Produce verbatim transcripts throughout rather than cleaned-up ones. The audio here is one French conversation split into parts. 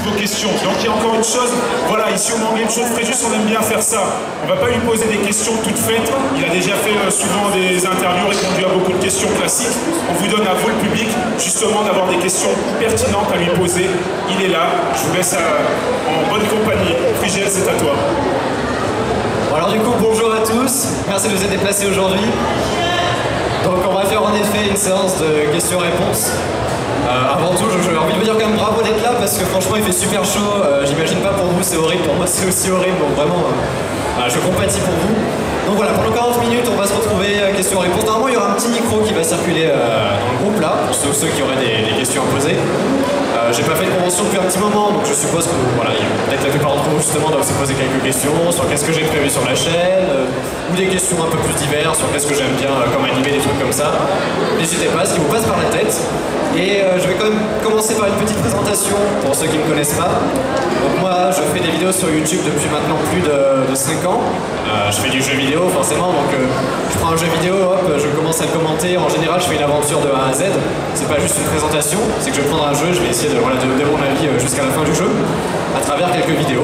vos questions. Donc il y a encore une chose, voilà, ici au Manga Game Show de Fréjus, on aime bien faire ça. On ne va pas lui poser des questions toutes faites. Il a déjà fait euh, souvent des interviews, répondu à beaucoup de questions classiques. On vous donne à vous, le public, justement d'avoir des questions pertinentes à lui poser. Il est là, je vous laisse à, en bonne compagnie. Frigiel, c'est à toi. Bon, alors du coup, bonjour à tous. Merci de vous être déplacés aujourd'hui. Donc on va faire en effet une séance de questions-réponses. Euh, avant tout, j'ai envie de vous dire quand même bravo d'être là parce que franchement il fait super chaud. Euh, J'imagine pas pour vous c'est horrible, pour moi c'est aussi horrible, donc vraiment euh, je compatis pour vous. Donc voilà, pendant quarante minutes on va se retrouver euh, questions-réponses. Normalement il y aura un petit micro qui va circuler euh, dans le groupe là, pour ceux, ceux qui auraient des, des questions à poser. Euh, J'ai pas fait de convention depuis un petit moment, donc je suppose que voilà, peut-être la plupart d'entre vous justement doivent se poser quelques questions sur qu'est-ce que j'ai prévu sur la chaîne, euh, ou des questions un peu plus diverses sur qu'est-ce que j'aime bien euh, comme animer, des trucs comme ça. N'hésitez pas, ce qui vous passe par la tête. Et euh, je vais quand même commencer par une petite présentation pour ceux qui ne me connaissent pas. Donc moi je fais des vidéos sur YouTube depuis maintenant plus de, de cinq ans. Euh, je fais du jeu vidéo forcément, donc euh, je prends un jeu vidéo, hop, je commence à le commenter. En général je fais une aventure de A à Z. C'est pas juste une présentation, c'est que je vais prendre un jeu, je vais essayer de, voilà, de donner mon avis jusqu'à la fin du jeu, à travers quelques vidéos.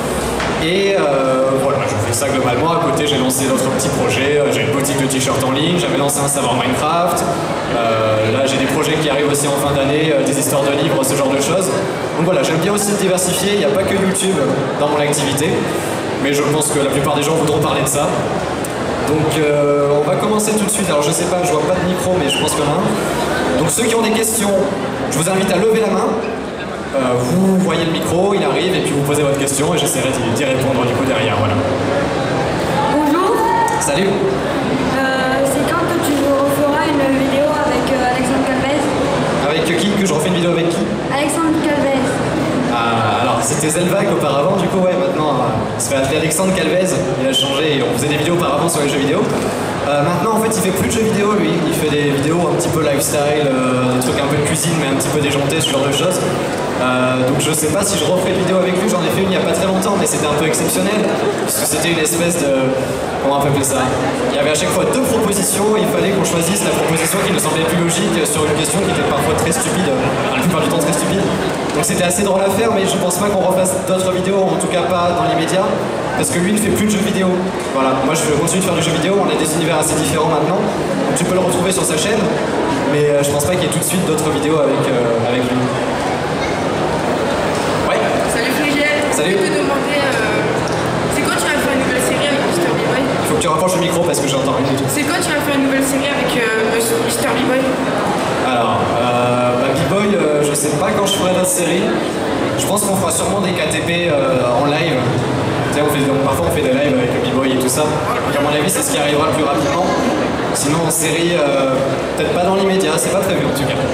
Et euh, voilà, je fais ça globalement. À côté, j'ai lancé d'autres petits projets. J'ai une boutique de t-shirts en ligne, j'avais lancé un savoir Minecraft. Euh, là, j'ai des projets qui arrivent aussi en fin d'année, euh, des histoires de livres, ce genre de choses. Donc voilà, j'aime bien aussi diversifier. Il n'y a pas que YouTube dans mon activité, mais je pense que la plupart des gens voudront parler de ça. Donc euh, on va commencer tout de suite. Alors je sais pas, je vois pas de micro, mais je pense qu'il y en a un. Donc ceux qui ont des questions, je vous invite à lever la main. Euh, vous voyez le micro, il arrive, et puis vous posez votre question et j'essaierai d'y répondre du coup derrière, voilà. Bonjour. Salut. Euh, c'est quand que tu referas une vidéo avec euh, Alexandre Calvez? Avec qui? Que je refais une vidéo avec qui? Alexandre Calvez. Ah, alors c'était Zelvac auparavant, du coup ouais, maintenant euh, il se fait appeler Alexandre Calvez, il a changé, on faisait des vidéos auparavant sur les jeux vidéo. Euh, maintenant en fait il fait plus de jeux vidéo lui, il fait des vidéos un petit peu lifestyle, euh, des trucs un peu de cuisine mais un petit peu déjantés, ce genre de choses. Euh, donc je sais pas si je referai une vidéo avec lui, j'en ai fait une il y a pas très longtemps mais c'était un peu exceptionnel parce que c'était une espèce de... comment on peut appeler ça? Il y avait à chaque fois deux propositions et il fallait qu'on choisisse la proposition qui nous semblait plus logique sur une question qui était parfois très stupide, enfin, la plupart du temps très stupide. Donc c'était assez drôle à faire mais je pense pas qu'on refasse d'autres vidéos, en tout cas pas dans l'immédiat parce que lui ne fait plus de jeux vidéo. Voilà, moi je continue de faire du jeu vidéo, on a des univers assez différents maintenant, donc tu peux le retrouver sur sa chaîne mais euh, je pense pas qu'il y ait tout de suite d'autres vidéos avec, euh, avec lui. Salut. Je peux te demander, euh, c'est quand tu vas faire une nouvelle série avec Mister B-Boy? Il faut que tu rapproches le micro parce que j'entends rien du tout. C'est quand tu vas faire une nouvelle série avec euh, Mister B-Boy? Alors, euh, bah, B-Boy, euh, je sais pas quand je ferai notre série. Je pense qu'on fera sûrement des K T P euh, en live. Tu sais, on fait, donc, parfois on fait des lives avec le B-Boy et tout ça. Donc à mon avis, c'est ce qui arrivera le plus rapidement. Sinon en série, euh, peut-être pas dans l'immédiat, c'est pas prévu en tout cas.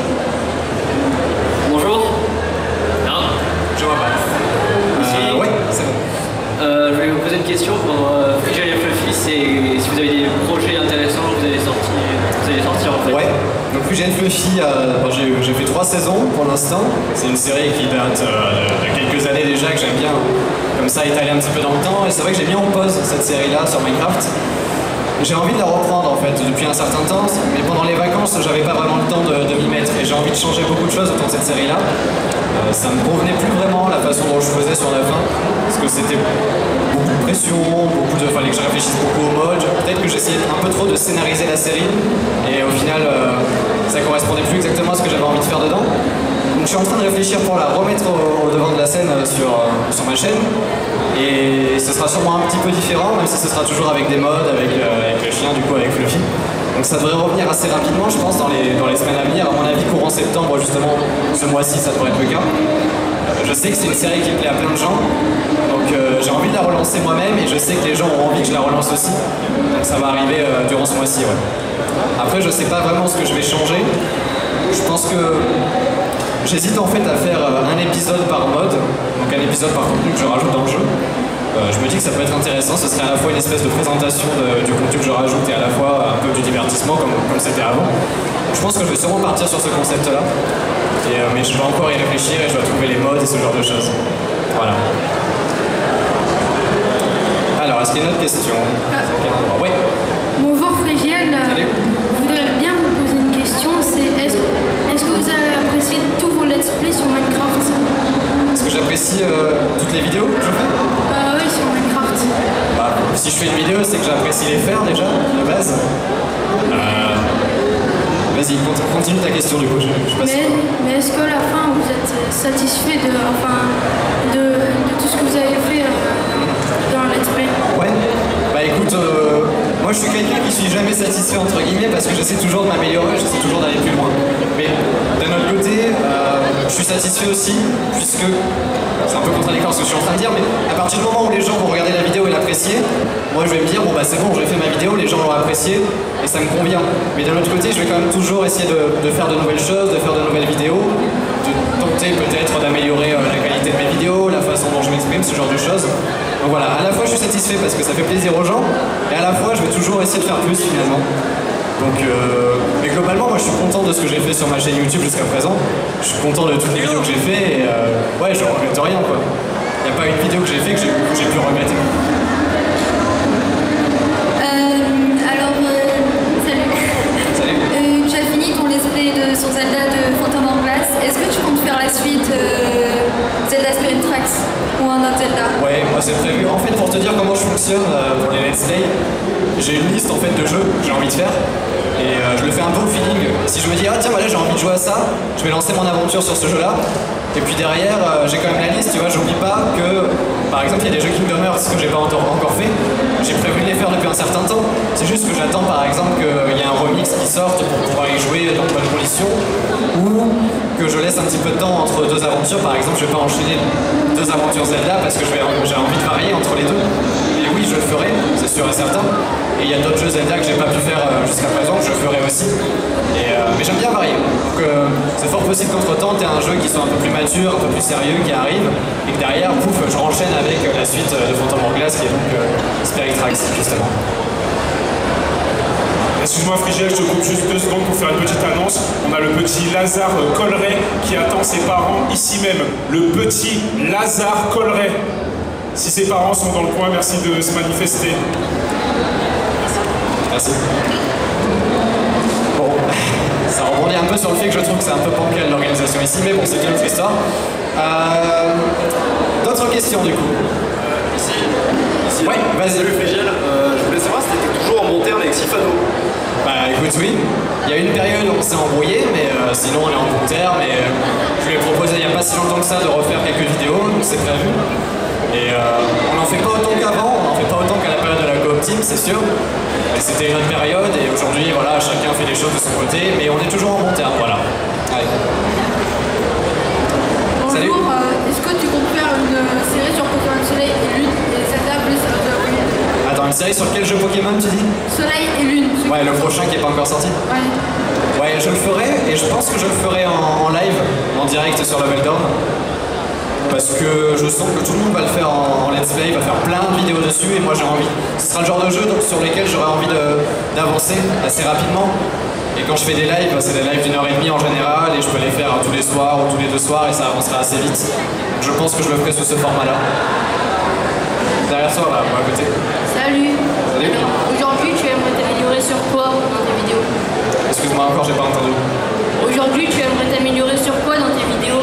Bonjour. Non, je vois pas. Euh, ouais, c'est bon. Euh, je voulais vous poser une question pour euh, Frigiel et Fluffy, c'est si vous avez des projets intéressants que vous allez sortir, vous allez sortir en fait. Ouais, donc Frigiel et Fluffy, euh, bon, j'ai fait trois saisons pour l'instant. C'est une série qui date euh, de quelques années déjà, que j'aime bien comme ça étaler un petit peu dans le temps. Et c'est vrai que j'ai mis en pause cette série-là sur Minecraft. J'ai envie de la reprendre en fait depuis un certain temps, mais pendant les vacances j'avais pas vraiment le temps de, de m'y mettre et j'ai envie de changer beaucoup de choses autour de cette série là. Euh, ça me convenait plus vraiment la façon dont je faisais sur la fin, parce que c'était beaucoup de pression, beaucoup de... fallait que je réfléchisse beaucoup au mode, peut-être que j'essayais un peu trop de scénariser la série et au final euh, ça correspondait plus exactement à ce que j'avais envie de faire dedans. Donc je suis en train de réfléchir pour la remettre au, au devant de la scène sur, euh, sur ma chaîne. Et ce sera sûrement un petit peu différent, même si ce sera toujours avec des modes, avec, euh, avec le chien, du coup avec Fluffy. Donc ça devrait revenir assez rapidement, je pense, dans les, dans les semaines à venir. À mon avis, courant septembre, justement, ce mois-ci, ça devrait être le cas. Euh, je sais que c'est une série qui plaît à plein de gens, donc euh, j'ai envie de la relancer moi-même, et je sais que les gens ont envie que je la relance aussi. Donc ça va arriver euh, durant ce mois-ci, ouais. Après, je sais pas vraiment ce que je vais changer. Je pense que j'hésite en fait à faire un épisode par mode, donc un épisode par contenu que je rajoute dans le jeu. Euh, je me dis que ça peut être intéressant, ce serait à la fois une espèce de présentation de, du contenu que je rajoute et à la fois un peu du divertissement comme comme c'était avant. Je pense que je vais sûrement partir sur ce concept-là, euh, mais je dois encore y réfléchir et je dois trouver les modes et ce genre de choses. Voilà. Alors, est-ce qu'il y a une autre question? Ah. Ouais. Bonjour Frigiel. Salut. Je voudrais bien vous poser une question, c'est est-ce est-ce que vous avez apprécié tous vos let's play sur Minecraft? Est-ce que j'apprécie apprécies euh, toutes les vidéos que je fais? Euh, oui, sur Minecraft. Bah, si je fais une vidéo, c'est que j'apprécie les faire déjà, de base. Euh... Vas-y, continue ta question du coup. Je, je passe. Mais, mais est-ce qu'à la fin, vous êtes satisfait de, enfin, de, de tout ce que vous avez fait euh, dans le let's play? Ouais. Bah écoute, euh, moi je suis quelqu'un qui suis jamais satisfait entre guillemets parce que j'essaie toujours de m'améliorer, j'essaie toujours d'aller plus loin. Mais d'un autre côté, euh, je suis satisfait aussi, puisque c'est un peu contradictoire ce que je suis en train de dire, mais à partir du moment où les gens vont regarder la vidéo et l'apprécier, moi je vais me dire bon bah c'est bon, j'ai fait ma vidéo, les gens l'ont apprécié et ça me convient. Mais d'un autre côté, je vais quand même toujours essayer de, de faire de nouvelles choses, de faire de nouvelles vidéos, de tenter peut-être d'améliorer euh, la qualité de mes vidéos, la façon dont je m'exprime, ce genre de choses. Donc voilà, à la fois je suis satisfait parce que ça fait plaisir aux gens, et à la fois je vais toujours essayer de faire plus finalement. Donc, euh, mais globalement, moi je suis content de ce que j'ai fait sur ma chaîne YouTube jusqu'à présent. Je suis content de toutes les vidéos que j'ai fait et euh, ouais, je regrette rien quoi. Il n'y a pas une vidéo que j'ai fait que j'ai pu regretter. Euh, alors, euh, salut. Salut. Euh, tu as fini ton let's play de, sur Zelda de Phantom Hourglass. Est-ce que tu comptes faire la suite euh, Zelda Spirit Tracks ou un autre Zelda? Ouais, moi c'est prévu. En fait, pour te dire comment je fonctionne euh, pour les let's play, j'ai une liste en fait de jeux que j'ai envie de faire. Et euh, je le fais un peu au feeling. Si je me dis, ah tiens, voilà, j'ai envie de jouer à ça, je vais lancer mon aventure sur ce jeu-là. Et puis derrière, euh, j'ai quand même la liste, tu vois, j'oublie pas que, par exemple, il y a des jeux Kingdom Hearts que j'ai pas encore fait. J'ai prévu de les faire depuis un certain temps. C'est juste que j'attends, par exemple, qu'il y ait un remix qui sorte pour pouvoir y jouer dans de bonnes conditions. Ou que je laisse un petit peu de temps entre deux aventures. Par exemple, je vais pas enchaîner deux aventures Zelda parce que j'ai envie de varier entre les deux. Et oui, je le ferai, c'est sûr et certain. Et il y a d'autres jeux Zelda que j'ai pas pu faire euh, jusqu'à présent, que je ferai aussi. Et, euh, mais j'aime bien varier. Donc euh, c'est fort possible qu'entre temps, tu aies un jeu qui soit un peu plus mature, un peu plus sérieux, qui arrive, et que derrière, pouf, je renchaîne avec euh, la suite de Phantom Hourglass, qui est donc euh, Spirit Tracks, justement. Excuse-moi Frigel, je te coupe juste deux secondes pour faire une petite annonce. On a le petit Lazare Colleret qui attend ses parents ici même. Le petit Lazare Colleret. Si ses parents sont dans le coin, merci de se manifester. Merci. Bon, ça rebondit un peu sur le fait que je trouve que c'est un peu bancal l'organisation ici, mais bon, c'est une autre histoire. Euh, D'autres questions du coup? euh, Ici, ici ouais, vas-y. Salut Frigiel, euh, je voulais savoir si tu étais toujours en bon terme avec Sifano. Bah écoute, oui. Il y a une période où on s'est embrouillé, mais euh, sinon on est en bon terme. Et euh, je lui ai proposé il n'y a pas si longtemps que ça de refaire quelques vidéos, donc c'est prévu. Et euh, on n'en fait pas autant qu'avant, on n'en fait pas autant qu'à la période de la Coop Team, c'est sûr. Mais c'était une autre période et aujourd'hui, voilà, chacun fait les choses de son côté, mais on est toujours en bon terme, voilà. Allez. Salut. Bonjour, euh, est-ce que tu comptes faire une euh, série sur Pokémon Soleil et Lune et Zelda plus euh, Attends, une série sur quel jeu Pokémon tu dis? Soleil et Lune. Ouais, le prochain qui n'est pas encore sorti. Ouais. Ouais, je le ferai et je pense que je le ferai en, en live, en direct sur Level Down. Parce que je sens que tout le monde va le faire en, en let's play, va faire plein de vidéos dessus et moi j'ai envie. Ce sera le genre de jeu donc, sur lesquels j'aurai envie d'avancer assez rapidement. Et quand je fais des lives, c'est des lives d'une heure et demie en général et je peux les faire tous les soirs ou tous les deux soirs et ça avancera assez vite. Donc je pense que je le ferai sous ce format-là. Derrière toi, là, à côté. Salut. Salut. Aujourd'hui, tu aimerais t'améliorer sur quoi dans tes vidéos? Excuse-moi encore, j'ai pas entendu. Aujourd'hui, tu aimerais t'améliorer sur quoi dans tes vidéos?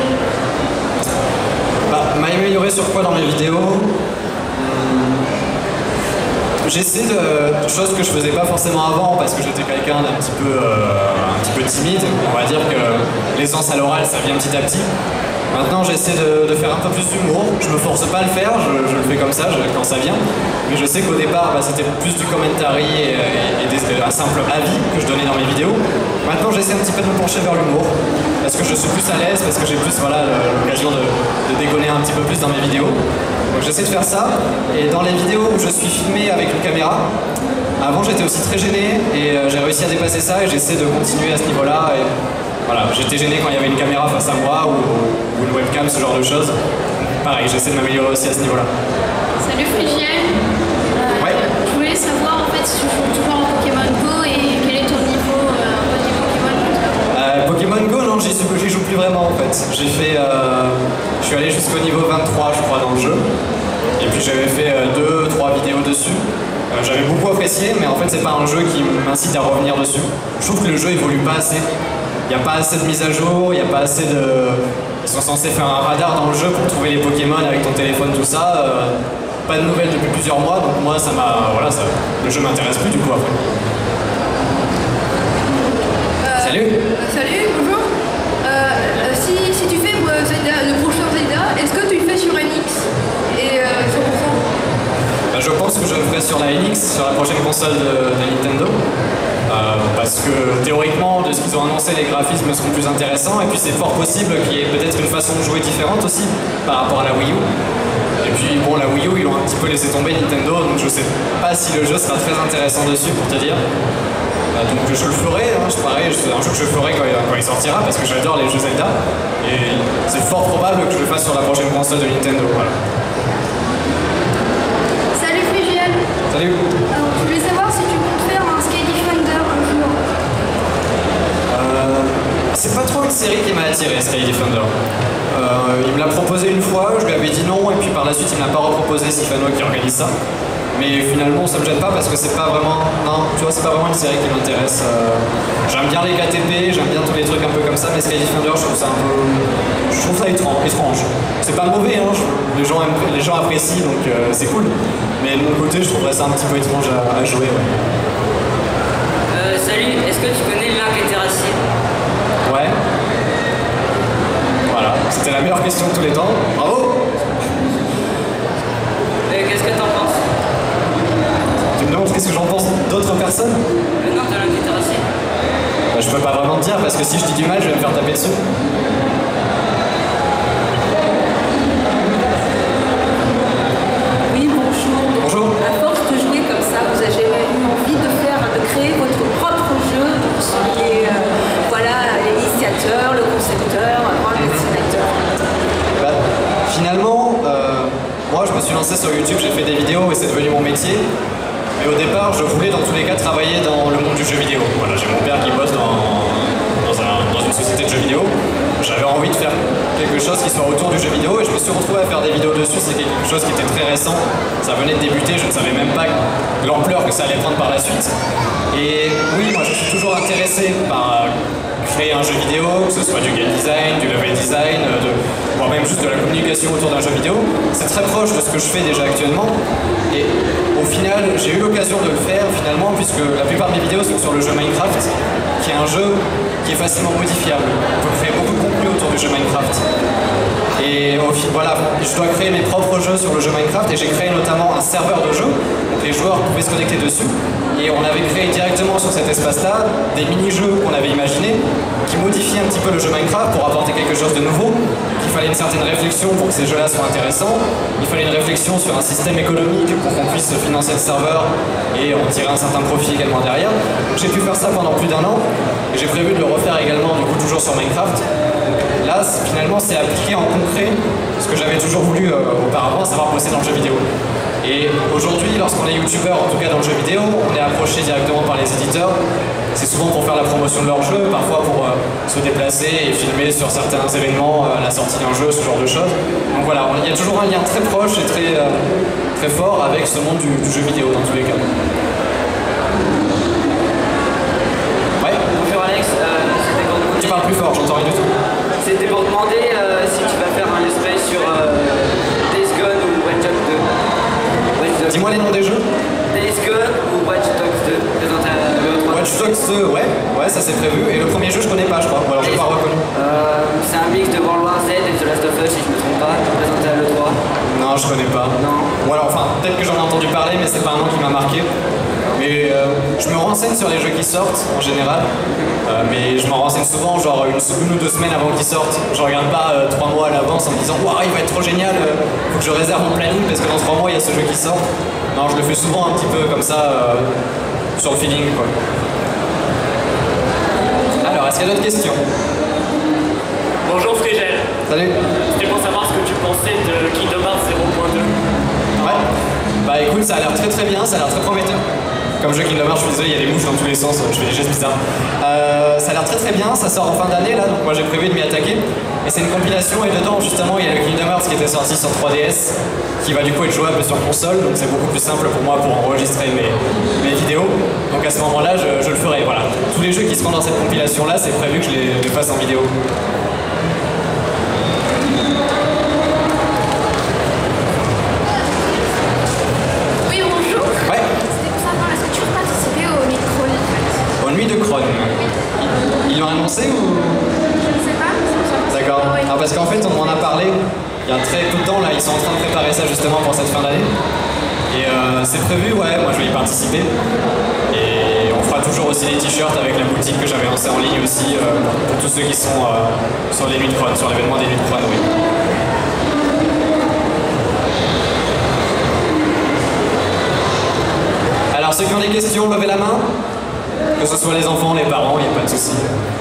Bah, m'améliorer sur quoi dans mes vidéos? hmm. J'essaie de choses que je faisais pas forcément avant parce que j'étais quelqu'un d'un petit peu euh, un petit peu timide. On va dire que l'aisance à l'oral ça vient petit à petit. Maintenant j'essaie de, de faire un peu plus d'humour. Je me force pas à le faire, je, je le fais comme ça je, quand ça vient. Mais je sais qu'au départ bah, c'était plus du commentary et, et, et des, un simple avis que je donnais dans mes vidéos. Maintenant j'essaie un petit peu de me pencher vers l'humour parce que je suis plus à l'aise, parce que j'ai plus voilà, l'occasion de, de déconner un petit peu plus dans mes vidéos. Donc j'essaie de faire ça, et dans les vidéos où je suis filmé avec une caméra, avant j'étais aussi très gêné, et euh, j'ai réussi à dépasser ça, et j'essaie de continuer à ce niveau-là. Et voilà, j'étais gêné quand il y avait une caméra face à moi, ou, ou une webcam, ce genre de choses. Pareil, j'essaie de m'améliorer aussi à ce niveau-là. Salut Frigiel. Euh, ouais. Je voulais savoir en fait si tu joues toujours en Pokémon Go et quel est ton niveau euh, en mode Pokémon euh, Pokémon Go, non, j'y joue plus vraiment en fait. J'ai fait, euh, je suis allé jusqu'au niveau vingt-trois, je crois, dans le jeu. Et puis j'avais fait deux, trois vidéos dessus. Euh, j'avais beaucoup apprécié, mais en fait c'est pas un jeu qui m'incite à revenir dessus. Je trouve que le jeu évolue pas assez. Il n'y a pas assez de mise à jour, il n'y a pas assez de, ils sont censés faire un radar dans le jeu pour trouver les Pokémon avec ton téléphone, tout ça. Euh, pas de nouvelles depuis plusieurs mois, donc moi ça m'a. Voilà, ça, le jeu m'intéresse plus du coup après. Euh, Salut. euh, Salut, bonjour. Euh, euh, si, si tu fais euh, Zelda, le prochain Zelda, est-ce que tu le fais sur N X et euh, cent pour cent? Bah, je pense que je le ferai sur la N X, sur la prochaine console de, de Nintendo. Euh, parce que théoriquement, de ce qu'ils ont annoncé, les graphismes seront plus intéressants. Et puis c'est fort possible qu'il y ait peut-être une façon de jouer différente aussi par rapport à la Wii U. Et puis bon, la Wii U, ils l'ont un petit peu laissé tomber Nintendo, donc je sais pas si le jeu sera très intéressant dessus pour te dire. Euh, donc je le ferai, hein, je pareil, c'est un jeu que je ferai quand il, quand il sortira parce que j'adore les jeux Zelda. Et c'est fort probable que je le fasse sur la prochaine console de Nintendo. Voilà. Salut Frigiel. Salut. Alors, je voulais savoir si tu comptes faire un Sky Defender un jour. Euh, c'est pas trop une série qui m'a attiré, Sky Defender. Euh, il me l'a proposé une fois, je lui avais dit non, et puis par la suite il me l'a pas reproposé, Sifano qui organise ça. Mais finalement ça me gêne pas parce que c'est pas vraiment. Non, tu vois, c'est pas vraiment une série qui m'intéresse. Euh, j'aime bien les K T P, j'aime bien tous les trucs un peu comme ça, mais Sky Defender je trouve ça un peu. Je trouve ça étrange. étrange. C'est pas mauvais, hein, je... les, gens aiment... les gens apprécient donc euh, c'est cool. Mais de mon côté je trouverais ça un petit peu étrange à, à jouer. Ouais. Euh, salut, est-ce que tu connais l'arc terrassier? Ouais. Voilà, c'était la meilleure question de tous les temps. Bravo. Euh, Qu'est-ce que t'en penses? Tu me demandes qu'est-ce que j'en pense d'autres personnes? Le nom de l'arc terrassier? Bah, je peux pas vraiment te dire parce que si je dis du mal, je vais me faire taper dessus. Oui, bonjour. Bonjour. À force de jouer comme ça, vous avez jamais eu envie de faire, de créer votre propre jeu, donc qui est, euh, voilà, l'initiateur, le concepteur, vraiment le dessinateur. Bah, finalement, euh, moi je me suis lancé sur YouTube, j'ai fait des vidéos et c'est devenu mon métier. Mais au départ, je voulais dans tous les cas travailler dans le monde du jeu vidéo. Voilà, j'ai mon père qui bosse dans, dans, un, dans une société de jeux vidéo. J'avais envie de faire quelque chose qui soit autour du jeu vidéo et je me suis retrouvé à faire des vidéos dessus. C'est quelque chose qui était très récent. Ça venait de débuter, je ne savais même pas l'ampleur que ça allait prendre par la suite. Et oui, moi je suis toujours intéressé par créer un jeu vidéo, que ce soit du game design, du level design, de, voire même juste de la communication autour d'un jeu vidéo. C'est très proche de ce que je fais déjà actuellement. Et au final, j'ai eu l'occasion de le faire finalement, puisque la plupart de mes vidéos sont sur le jeu Minecraft, qui est un jeu qui est facilement modifiable. On peut créer beaucoup de contenu autour du jeu Minecraft. Et au final, voilà, je dois créer mes propres jeux sur le jeu Minecraft et j'ai créé notamment un serveur de jeu, donc les joueurs pouvaient se connecter dessus. Et on avait créé directement sur cet espace-là des mini-jeux qu'on avait imaginés qui modifiaient un petit peu le jeu Minecraft pour apporter quelque chose de nouveau. Il fallait une certaine réflexion pour que ces jeux-là soient intéressants. Il fallait une réflexion sur un système économique pour qu'on puisse financer le serveur et en tirer un certain profit également derrière. J'ai pu faire ça pendant plus d'un an et j'ai prévu de le refaire également, du coup toujours sur Minecraft. Là, finalement, c'est appliqué en concret ce que j'avais toujours voulu euh, auparavant, à savoir bosser dans le jeu vidéo. Et aujourd'hui, lorsqu'on est youtubeur, en tout cas dans le jeu vidéo, on est approché directement par les éditeurs. C'est souvent pour faire la promotion de leur jeu, parfois pour euh, se déplacer et filmer sur certains événements, euh, la sortie d'un jeu, ce genre de choses. Donc voilà, il y a toujours un lien très proche et très, euh, très fort avec ce monde du, du jeu vidéo dans tous les cas. Ouais. Bonjour Alex, euh, c'était pour demander... Tu parles plus fort, j'entends rien du tout. C'était pour demander euh, si tu vas faire un let's play sur euh, Days Gone ou Watch Dogs deux. Dis-moi les noms des jeux. Days Gone ou Watch Dogs deux. Présente à le trois. Watch Dogs deux, ouais, ouais, ça c'est prévu. Et le premier jeu, je connais pas, je crois. Ou alors, je l'ai pas reconnu. Euh, c'est un mix de World War Z et The Last of Us, si je me trompe pas. Présenté à l'E trois. Non, je connais pas. Non. Ou alors, enfin, peut-être que j'en ai entendu parler, mais c'est pas un nom qui m'a marqué. Mais euh, je me renseigne sur les jeux qui sortent en général, euh, mais je m'en renseigne souvent, genre une, une ou deux semaines avant qu'ils sortent. Je regarde pas euh, trois mois à l'avance en me disant waouh, il va être trop génial, euh, faut que je réserve mon planning parce que dans trois mois il y a ce jeu qui sort. Non, je le fais souvent un petit peu comme ça, euh, sur le feeling quoi. Alors, est-ce qu'il y a d'autres questions? Bonjour Frigel. Salut. C'était pour savoir ce que tu pensais de Kingdom Hearts zéro point deux. Ouais. Bah écoute, ça a l'air très très bien, ça a l'air très prometteur. Comme jeu Kingdom Hearts, je suis désolé, il y a des mouches dans tous les sens, je fais des gestes bizarres. Euh, ça a l'air très très bien, ça sort en fin d'année là, donc moi j'ai prévu de m'y attaquer. Et c'est une compilation et dedans justement il y a le Kingdom Hearts qui était sorti sur trois D S, qui va du coup être jouable sur console, donc c'est beaucoup plus simple pour moi pour enregistrer mes, mes vidéos. Donc à ce moment-là, je, je le ferai. Voilà. Tous les jeux qui seront dans cette compilation là, c'est prévu que je les, les fasse en vidéo. a très peu de temps là, ils sont en train de préparer ça justement pour cette fin d'année. Et euh, c'est prévu, ouais, moi je vais y participer. Et on fera toujours aussi des t-shirts avec la boutique que j'avais lancée en ligne aussi euh, pour tous ceux qui sont euh, sur les nuits de Cron, sur l'événement des nuits de Cron, oui. Alors ceux qui ont des questions, levez la main. Que ce soit les enfants, les parents, il n'y a pas de souci.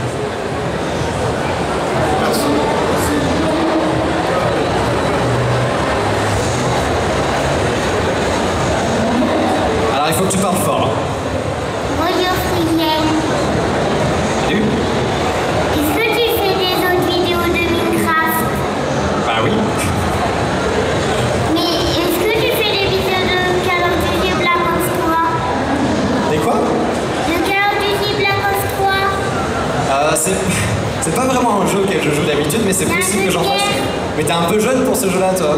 Alors il faut que tu parles fort. Bonjour Frigiel. Salut. Est-ce que tu fais des autres vidéos de Minecraft? Bah oui. Mais est-ce que tu fais des vidéos de Call of Duty Black Ops trois? Des quoi? De Call of Duty Black Ops trois? Euh, c'est... c'est pas vraiment un jeu auquel je joue d'habitude, mais c'est possible que j'en fasse. Mais t'es un peu jeune pour ce jeu-là, toi.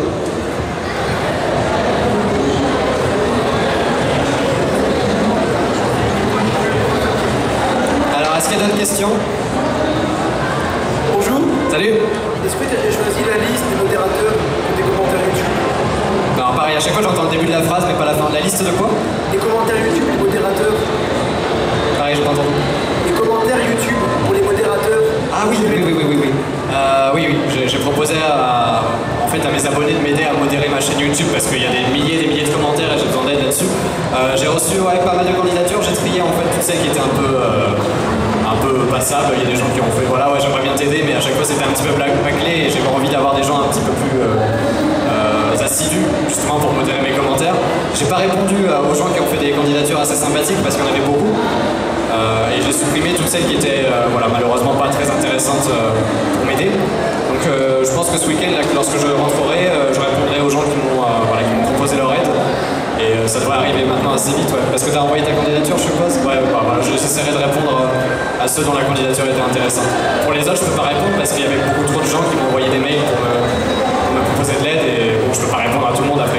Alors, est-ce qu'il y a d'autres questions? Bonjour. Salut. Est-ce que tu as choisi la liste des modérateurs des commentaires YouTube? Non, pareil, à chaque fois j'entends le début de la phrase, mais pas la fin. La liste de quoi? Des commentaires YouTube, les modérateurs. Pareil, j'ai pas entendu. Les commentaires YouTube pour les modérateurs. Ah oui, oui, oui, oui, oui, oui. Euh, oui, oui, j'ai, j'ai proposé à, en fait, à mes abonnés de m'aider à modérer ma chaîne YouTube parce qu'il y a des milliers et des milliers de commentaires et j'ai besoin d'aide là-dessus. Euh, j'ai reçu ouais, pas mal de candidatures, j'ai trié en fait toutes celles qui étaient un peu, euh, un peu passables. Il y a des gens qui ont fait voilà, ouais, j'aimerais bien t'aider, mais à chaque fois c'était un petit peu bâclé et j'avais envie d'avoir des gens un petit peu plus euh, euh, assidus justement pour modérer mes commentaires. J'ai pas répondu euh, aux gens qui ont fait des candidatures assez sympathiques parce qu'il y en avait beaucoup. Euh, et j'ai supprimé toutes celles qui étaient euh, voilà, malheureusement pas très intéressantes euh, pour m'aider. Donc euh, je pense que ce week-end, là, lorsque je rentrerai, euh, je répondrai aux gens qui m'ont euh, voilà, qui m'ont proposé leur aide. Et euh, ça devrait arriver maintenant assez vite, ouais. Parce que tu as envoyé ta candidature, je suppose. Ouais, bah, voilà, j'essaierai de répondre euh, à ceux dont la candidature était intéressante. Pour les autres, je peux pas répondre parce qu'il y avait beaucoup trop de gens qui m'ont envoyé des mails pour me, pour me proposer de l'aide et bon, je peux pas répondre à tout le monde après.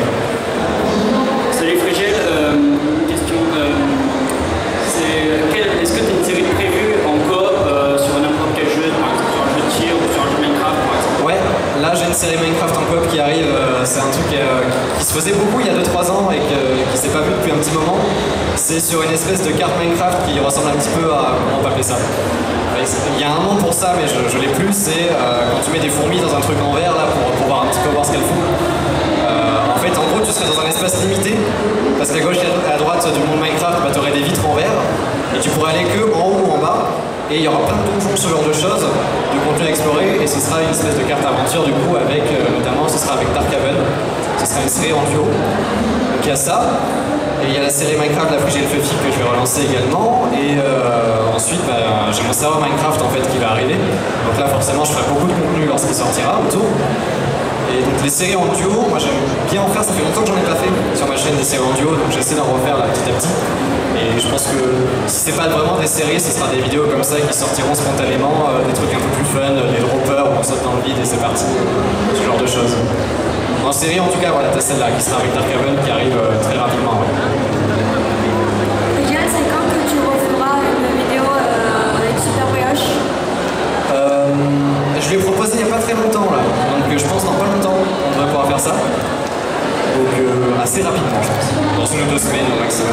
Salut Frigiel, euh, question. Euh, Est-ce que tu as une série prévue en coop euh, sur n'importe quel jeu, par exemple sur un jeu de tir ou sur un jeu Minecraft par exemple? Ouais, là j'ai une série Minecraft en coop qui arrive, euh, c'est un truc euh, qui se faisait beaucoup il y a deux trois ans et que, qui s'est pas vu depuis un petit moment. C'est sur une espèce de carte Minecraft qui ressemble un petit peu à, comment on peut appeler ça? Il y a un nom pour ça mais je, je l'ai plus, c'est euh, quand tu mets des fourmis dans un truc en verre là pour pouvoir un petit peu voir ce qu'elles font. Euh, en fait en gros tu serais dans un espace limité parce qu'à gauche et à droite du monde Minecraft bah, tu aurais des vitres en verre et tu pourrais aller que en haut ou en bas et il y aura plein de donjons, ce genre de choses, de contenu à explorer et ce sera une espèce de carte aventure du coup avec euh, notamment ce sera avec Darkhaven, ce sera une série en duo. Donc il y a ça. Et il y a la série Minecraft, la Frigiel Fluffy que je vais relancer également. Et euh, ensuite, bah, j'ai mon serveur Minecraft en fait qui va arriver. Donc là, forcément, je ferai beaucoup de contenu lorsqu'il sortira autour. Et donc les séries en duo, moi j'aime bien en faire. Ça fait longtemps que j'en ai pas fait sur ma chaîne des séries en duo, donc j'essaie d'en refaire là petit à petit. Et je pense que si c'est pas vraiment des séries, ce sera des vidéos comme ça qui sortiront spontanément, euh, des trucs un peu plus fun, des droppers où on saute dans le vide et c'est parti. Ce genre de choses. En série, en tout cas, voilà, t'as celle-là qui sera avec Darkhaven qui arrive euh, très rapidement. Ouais. Frigiel, c'est quand que tu referas une vidéo euh, avec Super Brioche? euh, Je l'ai proposé il n'y a pas très longtemps, là. Donc je pense dans pas longtemps, on devrait pouvoir faire ça. Donc euh, assez rapidement, je pense. Dans une ou deux semaines au maximum.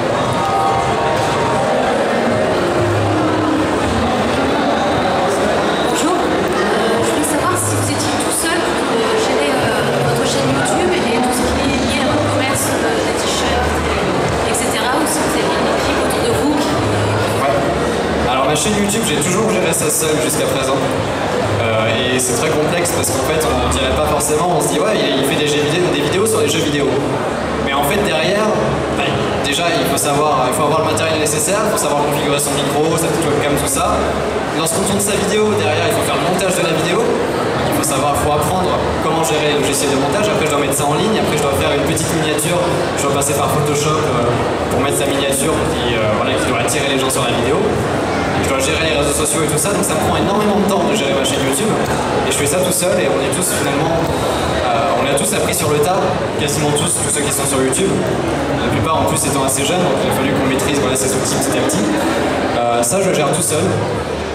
Bonjour, euh, je voulais savoir si vous étiez tout seul pour euh, gérer euh, votre chaîne YouTube et tout ce qui est lié au commerce euh, des t-shirts, et cetera. Ou si vous avez une équipe autour de vous qui... Ouais. Alors ma chaîne YouTube, j'ai toujours géré ça seul jusqu'à présent. Euh, et c'est très complexe parce qu'en fait on dirait pas forcément, on se dit ouais il fait des, vidéos, des vidéos sur les jeux vidéo. Mais en fait derrière, bah, déjà il faut savoir, il faut avoir le matériel nécessaire, il faut savoir configurer son micro, sa petite webcam, tout ça. Lorsqu'on tourne sa vidéo, derrière il faut faire le montage de la vidéo. Il faut savoir, il faut apprendre comment gérer le logiciel de montage, après je dois mettre ça en ligne, après je dois faire une petite miniature, je dois passer par Photoshop euh, pour mettre sa miniature qui, euh, voilà, qui doit attirer les gens sur la vidéo. Je dois gérer les réseaux sociaux et tout ça, donc ça me prend énormément de temps de gérer ma chaîne YouTube. Et je fais ça tout seul et on est tous finalement, euh, on a tous appris sur le tas, quasiment tous, tous ceux qui sont sur YouTube. La plupart en plus étant assez jeunes, donc il a fallu qu'on maîtrise voilà, ces outils petit à petit. Euh, ça je le gère tout seul.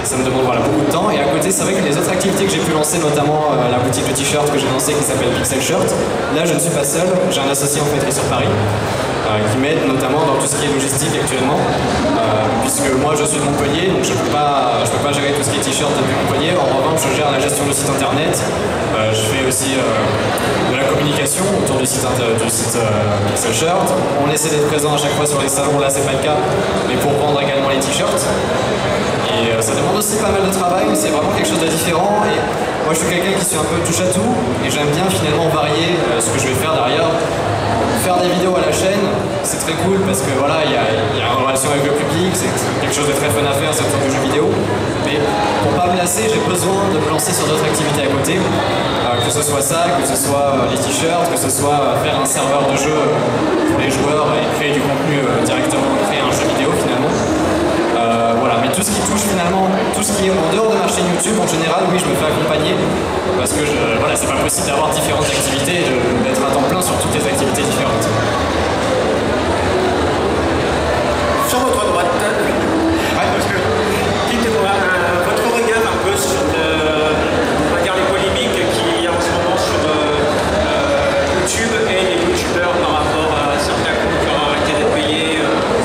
ça me demande voilà, beaucoup de temps. Et à côté, c'est vrai que les autres activités que j'ai pu lancer, notamment euh, la boutique de t-shirts que j'ai lancée qui s'appelle Pixel Shirt, là je ne suis pas seul, j'ai un associé en fait sur Paris. Euh, qui m'aide notamment dans tout ce qui est logistique actuellement, euh, puisque moi je suis de Montpellier, donc je ne peux, peux pas gérer tout ce qui est t-shirt depuis Montpellier. En revanche, je gère la gestion du site internet, euh, je fais aussi euh, de la communication autour du site, du site euh, Pixel Shirt. On essaie d'être présent à chaque fois sur les salons, là c'est pas le cas, mais pour vendre également les t-shirts. Et euh, ça demande aussi pas mal de travail, mais c'est vraiment quelque chose de différent. Et moi je suis quelqu'un qui suis un peu touche à tout, et j'aime bien finalement varier euh, ce que je vais faire derrière. Faire des vidéos à la chaîne, c'est très cool parce que voilà, il y, y a une relation avec le public, c'est quelque chose de très fun à faire, c'est autour du jeu vidéo. Mais pour pas me lasser, j'ai besoin de me lancer sur d'autres activités à côté. Euh, que ce soit ça, que ce soit euh, les t-shirts, que ce soit euh, faire un serveur de jeu pour les joueurs et créer du contenu euh, directement, créer un jeu vidéo finalement. Euh, voilà, mais tout ce qui touche finalement, tout ce qui est en dehors de ma chaîne YouTube, en général, oui, je me fais accompagner parce que je, voilà, c'est pas possible d'avoir différentes activités et d'être à temps plein sur toutes les activités différentes. Sur votre droite, ouais, parce que dites-moi euh, votre regard un peu sur le, on va dire les polémiques qu'il y a en ce moment sur euh, euh, YouTube et les youtubeurs par rapport à certains comptes qui ont arrêté d'être payés.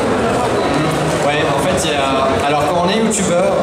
Euh. Ouais, en fait, il y a... alors quand on est youtubeur,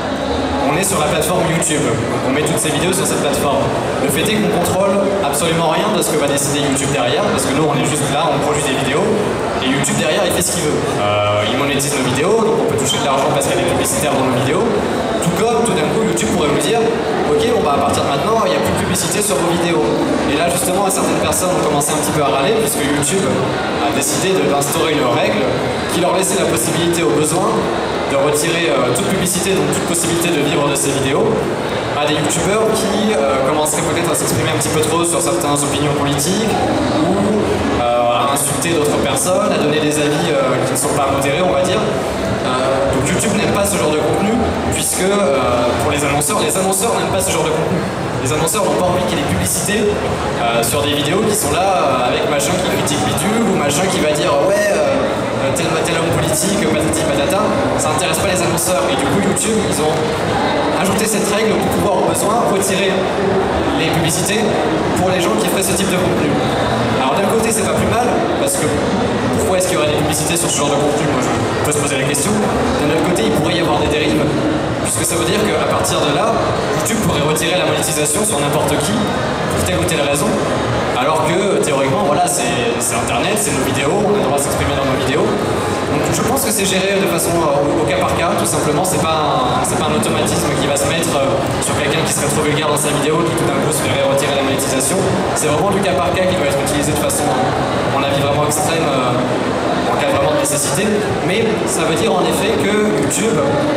on est sur la plateforme YouTube, on met toutes ces vidéos sur cette plateforme. Le fait est qu'on contrôle absolument rien de ce que va décider YouTube derrière, parce que nous on est juste là, on produit des vidéos, et YouTube derrière il fait ce qu'il veut. Euh, il monétise nos vidéos, donc on peut toucher de l'argent parce qu'il y a des publicitaires dans nos vidéos. Tout comme tout d'un coup YouTube pourrait nous dire ok, bon bah à partir de maintenant il n'y a plus de publicité sur vos vidéos. Et là justement certaines personnes ont commencé un petit peu à râler puisque YouTube a décidé d'instaurer une règle qui leur laissait la possibilité au besoin de retirer euh, toute publicité, donc toute possibilité de vivre de ces vidéos, à des youtubeurs qui euh, commenceraient peut-être à s'exprimer un petit peu trop sur certaines opinions politiques ou euh, à insulter d'autres personnes, à donner des avis euh, qui ne sont pas modérés, on va dire. Euh, donc YouTube n'aime pas ce genre de contenu, puisque euh, pour les annonceurs, les annonceurs n'aiment pas ce genre de contenu. Les annonceurs n'ont pas envie qu'il y ait des publicités euh, sur des vidéos qui sont là euh, avec machin qui critique bidule ou machin qui va dire ouais euh, tel, tel homme politique, patati patata. Ça n'intéresse pas les annonceurs. Et du coup YouTube, ils ont ajouté cette règle pour pouvoir au besoin retirer les publicités pour les gens qui feraient ce type de contenu. Alors d'un côté c'est pas plus mal, parce que pourquoi est-ce qu'il y aurait des publicités sur ce genre de contenu? Moi je peux se poser la question. D'un autre côté il pourrait y avoir des dérives, puisque ça veut dire qu'à partir de là, YouTube pourrait retirer la monétisation sur n'importe qui, pour telle ou telle raison, alors que théoriquement voilà, c'est internet, c'est nos vidéos, on a le droit de s'exprimer dans nos vidéos. Donc je pense que c'est géré de façon euh, au, au cas par cas, tout simplement, c'est pas, un, pas un automatisme qui va se mettre euh, sur quelqu'un qui serait trop vulgaire dans sa vidéo, qui tout d'un coup se ferait retirer la monétisation. C'est vraiment du cas par cas qui doit être utilisé de façon, à mon avis, vraiment extrême, euh, en cas vraiment de nécessité. Mais ça veut dire en effet que YouTube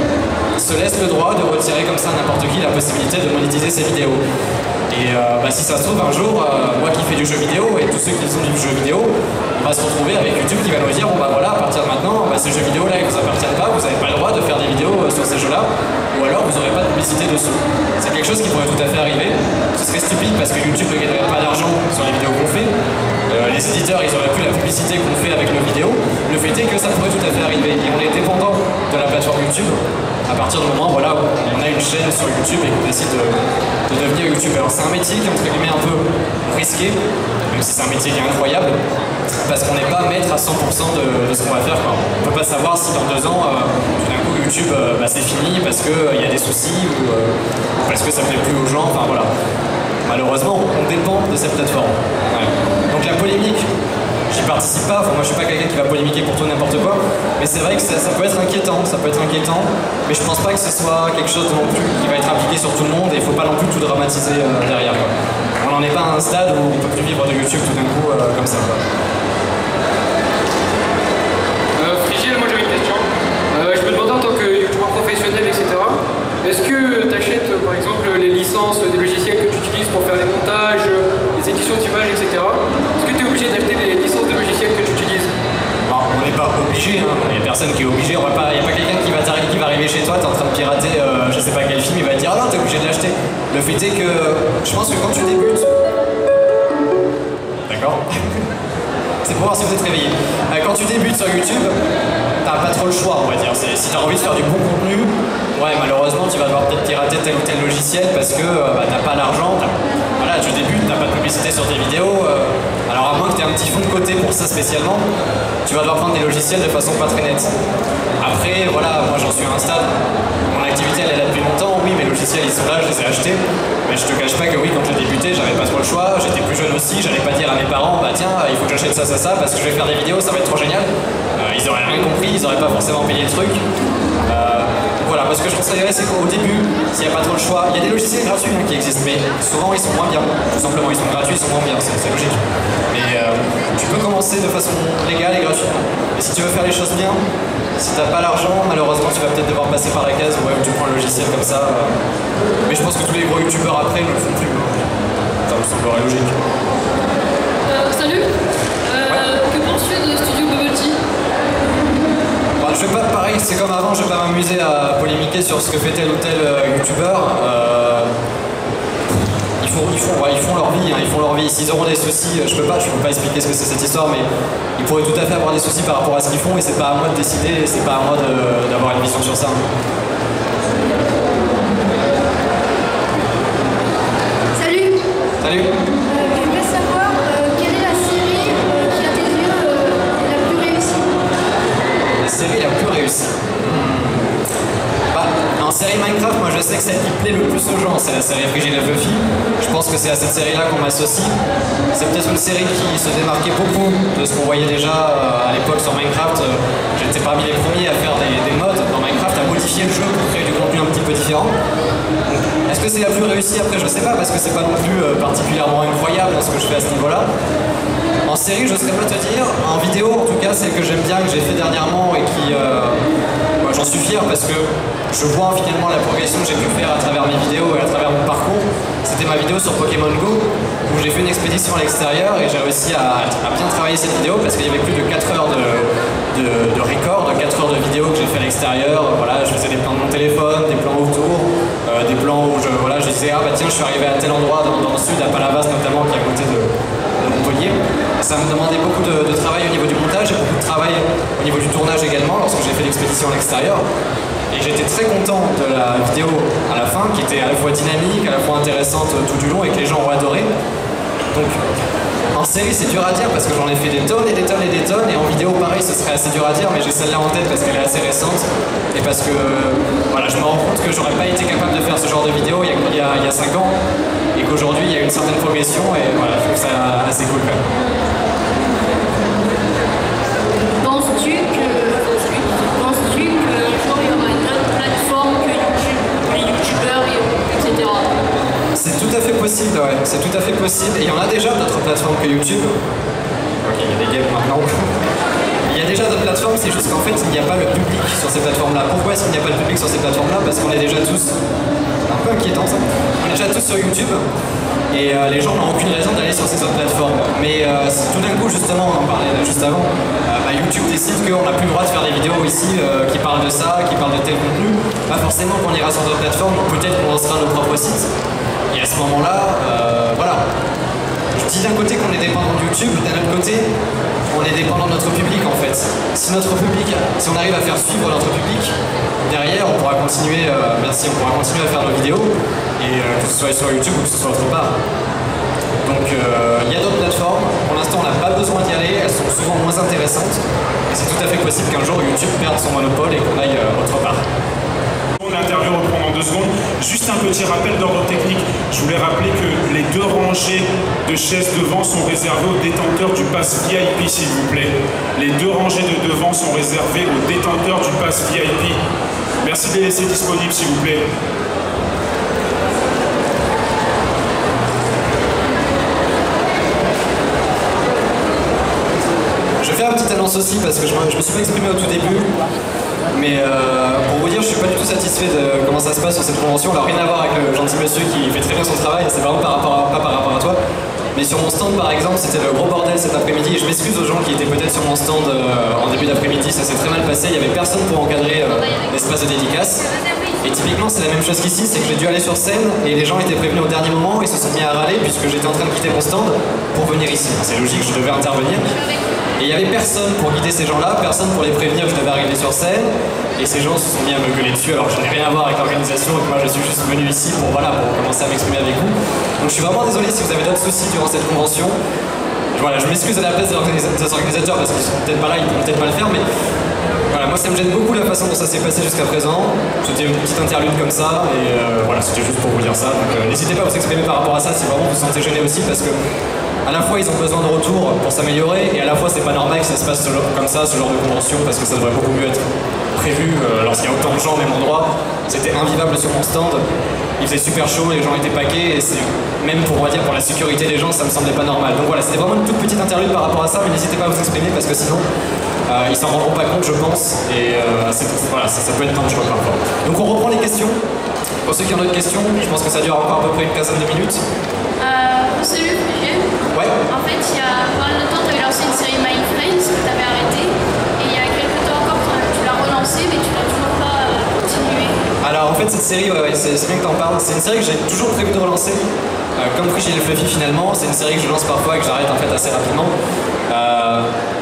se laisse le droit de retirer comme ça à n'importe qui la possibilité de monétiser ses vidéos. Et euh, bah, si ça se trouve, un jour, euh, moi qui fais du jeu vidéo et tous ceux qui font du jeu vidéo, on va se retrouver avec YouTube qui va nous dire bon bah voilà, à partir de maintenant, bah, ces jeux vidéo là ils vous appartiennent pas, vous n'avez pas le droit de faire des vidéos euh, sur ces jeux là, ou alors vous n'aurez pas de publicité dessous. C'est quelque chose qui pourrait tout à fait arriver. Ce serait stupide parce que YouTube ne gagnerait pas d'argent sur les vidéos qu'on fait. Euh, les éditeurs ils auraient plus la publicité qu'on fait avec nos vidéos. Le fait est que ça pourrait tout à fait arriver. Et on est dépendant de la plateforme YouTube à partir du moment voilà, où on a une chaîne sur YouTube et qu'on décide de, de devenir youtubeur. C'est un métier qui est entre guillemets un peu risqué, même si c'est un métier qui est incroyable, parce qu'on n'est pas maître à cent pour cent de, de ce qu'on va faire. Quoi. On ne peut pas savoir si dans deux ans, euh, tout d'un coup YouTube euh, bah, c'est fini parce qu'il euh, y a des soucis ou euh, parce que ça ne plaît plus aux gens. Enfin voilà. Malheureusement, on dépend de cette plateforme. Ouais. Donc la polémique, j'y participe pas, enfin, moi je suis pas quelqu'un qui va polémiquer pour tout n'importe quoi, mais c'est vrai que ça, ça peut être inquiétant, ça peut être inquiétant, mais je pense pas que ce soit quelque chose non plus qui va être appliqué sur tout le monde et il faut pas non plus tout dramatiser euh, derrière. Quoi. On n'en est pas à un stade où on peut plus vivre de YouTube tout d'un coup euh, comme ça. Quoi. Euh, Frigiel, moi j'avais une question. Euh, je me demandais en tant que youtubeur professionnel, et cetera, est-ce que tu achètes par exemple les licences des logiciels que tu utilises pour faire les montages, les éditions d'images, et cetera. Est-ce que tu es obligé d'acheter les licences de logiciels que tu utilises? Bon, on n'est pas obligé, hein. Il n'y a personne qui est obligé. Il n'y a pas, pas quelqu'un qui, qui va arriver chez toi, tu es en train de pirater euh, je sais pas quel film, il va te dire ah non, tu es obligé de l'acheter. Le fait est que je pense que quand tu débutes. D'accord. C'est pour voir si vous êtes réveillé. Euh, quand tu débutes sur YouTube, t'as pas trop le choix, on va dire. Si tu as envie de faire du bon contenu, ouais, malheureusement, tu vas devoir peut-être pirater tel ou tel logiciel parce que euh, bah, t'as pas l'argent. Voilà, tu débutes, t'as pas de publicité sur tes vidéos. Euh, alors, à moins que tu aies un petit fond de côté pour ça spécialement, tu vas devoir prendre des logiciels de façon pas très nette. Après, voilà, moi j'en suis à un stade. Mon activité elle est là depuis longtemps. Oui, mes logiciels ils sont là, je les ai achetés. Mais je te cache pas que oui, quand j'ai débuté, j'avais pas trop le choix. J'étais plus jeune aussi, j'allais pas dire à mes parents, bah tiens, il faut que j'achète ça, ça, ça, parce que je vais faire des vidéos, ça va être trop génial. Euh, ils auraient rien compris, ils auraient pas forcément payé le truc. Euh, voilà, moi ce que je conseillerais, c'est qu'au début, s'il n'y a pas trop le choix, il y a des logiciels gratuits hein, qui existent, mais souvent ils sont moins bien. Tout simplement, ils sont gratuits, ils sont moins bien, c'est logique. Mais euh, tu peux commencer de façon légale et gratuite. Et si tu veux faire les choses bien, si t'as pas l'argent, malheureusement, tu vas peut-être devoir passer par la case ouais, où tu prends le logiciel comme ça. Euh... Mais je pense que tous les gros youtubeurs après ne le font plus. Ça me semblerait logique. Euh, salut. Euh, ouais. Que penses-tu de Studio Bubble Tea? Bah, je vais pas, pareil, c'est comme avant, je vais pas m'amuser à polémiquer sur ce que fait tel ou tel euh, youtubeur. Euh... Ils font, ils, font, ouais, ils font leur vie, hein, ils font leur vie. S'ils auront des soucis, je peux pas, je peux pas expliquer ce que c'est cette histoire, mais ils pourraient tout à fait avoir des soucis par rapport à ce qu'ils font et c'est pas à moi de décider, c'est pas à moi d'avoir une vision sur ça. Salut. Salut. Euh, J'aimerais savoir euh, quelle est la série euh, qui, à tes yeux, euh, est la plus réussie? La série la plus réussie. Bah, en série Minecraft, moi je sais que celle qui plaît le plus aux gens, c'est la série Frigile Fluffy. Je pense que c'est à cette série-là qu'on m'associe. C'est peut-être une série qui se démarquait beaucoup de ce qu'on voyait déjà euh, à l'époque sur Minecraft. Euh, J'étais parmi les premiers à faire des, des mods dans Minecraft, à modifier le jeu pour créer du contenu un petit peu différent. Est-ce que c'est la plus réussie? Après, je sais pas, parce que c'est pas non plus euh, particulièrement incroyable ce que je fais à ce niveau-là. En série, je saurais pas te dire. En vidéo, en tout cas, celle que j'aime bien, que j'ai fait dernièrement et qui... Euh, moi, j'en suis fier parce que je vois finalement la progression que j'ai pu faire à travers mes vidéos et à travers mon parcours. C'était ma vidéo sur Pokémon Go, où j'ai fait une expédition à l'extérieur et j'ai réussi à, à bien travailler cette vidéo parce qu'il y avait plus de quatre heures de, de, de record, de quatre heures de vidéo que j'ai fait à l'extérieur. Voilà, je faisais des plans de mon téléphone, des plans autour, euh, des plans où je, voilà, je disais ah bah tiens je suis arrivé à tel endroit dans, dans le sud, à Palavas notamment, qui est à côté de, de Montpellier. Ça me demandait beaucoup de, de travail au niveau du montage et beaucoup de travail au niveau du tournage également lorsque j'ai fait l'expédition à l'extérieur. Et j'étais très content de la vidéo à la fin, qui était à la fois dynamique, à la fois intéressante tout du long et que les gens ont adoré. Donc en série c'est dur à dire parce que j'en ai fait des tonnes et des tonnes et des tonnes, et en vidéo pareil ce serait assez dur à dire, mais j'ai celle-là en tête parce qu'elle est assez récente et parce que voilà, je me rends compte que j'aurais pas été capable de faire ce genre de vidéo il y a, il y a cinq ans et qu'aujourd'hui il y a une certaine progression et voilà, je trouve ça assez cool quand même. Penses-tu que, penses-tu qu'un jour il y aura une autre plateforme que YouTube, les youtubeurs, et cetera? C'est tout à fait possible, ouais, c'est tout à fait possible. Et il y en a déjà d'autres plateformes que YouTube. Ok, il y a des games maintenant. Il y a déjà d'autres plateformes, c'est juste qu'en fait il n'y a pas le public sur ces plateformes-là. Pourquoi est-ce qu'il n'y a pas le public sur ces plateformes-là? Parce qu'on est déjà tous... un peu inquiétant ça. On est déjà tous sur YouTube. Et euh, les gens n'ont aucune raison d'aller sur ces autres plateformes. Mais euh, tout d'un coup, justement, on en parlait juste avant, euh, bah, YouTube décide qu'on n'a plus le droit de faire des vidéos ici euh, qui parlent de ça, qui parlent de tel contenu. Pas forcément qu'on ira sur d'autres plateformes, peut-être qu'on lancera nos propres sites. Et à ce moment-là, euh, voilà. Je dis d'un côté qu'on est dépendant de YouTube, d'un autre côté, on est dépendant de notre public en fait. Si notre public, si on arrive à faire suivre notre public, derrière on pourra continuer, euh, merci, on pourra continuer à faire nos vidéos, et euh, que ce soit sur YouTube ou que ce soit autre part. Donc il euh, y a d'autres plateformes, pour l'instant on n'a pas besoin d'y aller, elles sont souvent moins intéressantes, et c'est tout à fait possible qu'un jour YouTube perde son monopole et qu'on aille euh, autre part. L'interview reprend dans deux secondes. Juste un petit rappel d'ordre technique. Je voulais rappeler que les deux rangées de chaises devant sont réservées aux détenteurs du pass V I P, s'il vous plaît. Les deux rangées de devant sont réservées aux détenteurs du pass V I P. Merci de les laisser disponibles, s'il vous plaît. Je vais faire une petite annonce aussi parce que je me, je me suis pas exprimé au tout début. Mais euh, pour vous dire, je suis pas du tout satisfait de comment ça se passe sur cette convention. Alors rien à voir avec le gentil monsieur qui fait très bien son travail, c'est vraiment par rapport à, pas par rapport à toi. Mais sur mon stand par exemple, c'était le gros bordel cet après-midi et je m'excuse aux gens qui étaient peut-être sur mon stand euh, en début d'après-midi, ça s'est très mal passé, il n'y avait personne pour encadrer euh, l'espace de dédicace. Et typiquement c'est la même chose qu'ici, c'est que j'ai dû aller sur scène et les gens étaient prévenus au dernier moment et se sont mis à râler puisque j'étais en train de quitter mon stand pour venir ici. C'est logique, je devais intervenir. Et il n'y avait personne pour guider ces gens-là, personne pour les prévenir que je devais arriver sur scène. Et ces gens se sont mis à me gueuler dessus, alors je n'ai rien à voir avec l'organisation, et moi je suis juste venu ici pour, voilà, pour commencer à m'exprimer avec vous. Donc je suis vraiment désolé si vous avez d'autres soucis durant cette convention. Voilà, je m'excuse à la place des organisateurs parce qu'ils sont peut-être pas là, ils pourront peut-être pas le faire, mais voilà, moi ça me gêne beaucoup la façon dont ça s'est passé jusqu'à présent. C'était une petite interlude comme ça, et euh, voilà, c'était juste pour vous dire ça. Donc euh, n'hésitez pas à vous exprimer par rapport à ça si vraiment vous vous sentez gêné aussi, parce que à la fois ils ont besoin de retour pour s'améliorer, et à la fois c'est pas normal que ça se passe comme ça, ce genre de convention, parce que ça devrait beaucoup mieux être prévu euh, lorsqu'il y a autant de gens au même endroit. C'était invivable sur mon stand, il faisait super chaud, les gens étaient paquets, et c'est même pour, on va dire, pour la sécurité des gens, ça me semblait pas normal. Donc voilà, c'était vraiment une toute petite interlude par rapport à ça, mais n'hésitez pas à vous exprimer parce que sinon euh, ils s'en rendront pas compte, je pense, et euh, voilà, ça, ça peut être dangereux parfois. Donc on reprend les questions. Pour ceux qui ont d'autres questions, je pense que ça dure encore à peu près une quinzaine de minutes. Euh, salut Frigé. Ouais. En fait, il y a pas mal de temps, tu avais lancé une série My Friends que tu avais arrêtée. Et il y a quelques temps encore, tu l'as relancée, mais tu l'as toujours pas euh, continuée. Alors en fait, cette série, ouais, c'est bien que tu en parles. C'est une série que j'ai toujours prévu de relancer. Euh, comme Frigé et Fluffy finalement, c'est une série que je lance parfois et que j'arrête en fait assez rapidement. Euh...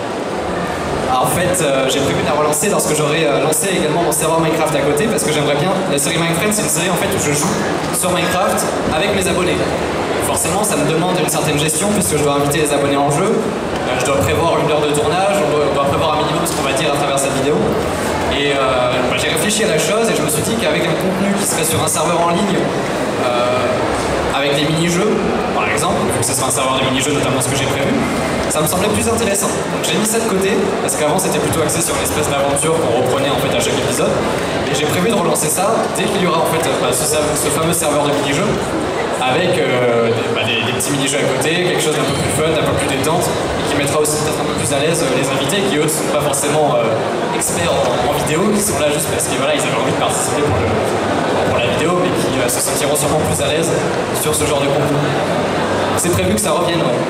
En fait, euh, j'ai prévu de la relancer lorsque j'aurai euh, lancé également mon serveur Minecraft à côté, parce que j'aimerais bien. La série Minecraft, c'est une série en fait où je joue sur Minecraft avec mes abonnés. Forcément, ça me demande une certaine gestion puisque je dois inviter les abonnés en jeu. Euh, je dois prévoir une heure de tournage, on doit, on doit prévoir un minimum ce qu'on va dire à travers cette vidéo. Et euh, bah, j'ai réfléchi à la chose et je me suis dit qu'avec un contenu qui serait sur un serveur en ligne, euh, avec des mini-jeux, par exemple, vu que ce sera un serveur de mini-jeux, notamment ce que j'ai prévu, ça me semblait plus intéressant. Donc j'ai mis ça de côté, parce qu'avant c'était plutôt axé sur une espèce d'aventure qu'on reprenait en fait à chaque épisode. Et j'ai prévu de relancer ça dès qu'il y aura en fait bah, ce, ce fameux serveur de mini-jeux, avec euh, des, bah, des, des petits mini-jeux à côté, quelque chose d'un peu plus fun, d'un peu plus détente, et qui mettra aussi peut-être un peu plus à l'aise euh, les invités qui eux ne sont pas forcément euh, experts en, en vidéo, qui sont là juste parce qu'ils voilà, ils avaient envie de participer pour, le, pour la vidéo, mais qui euh, se sentiront sûrement plus à l'aise sur ce genre de contenu. C'est prévu que ça revienne, ouais.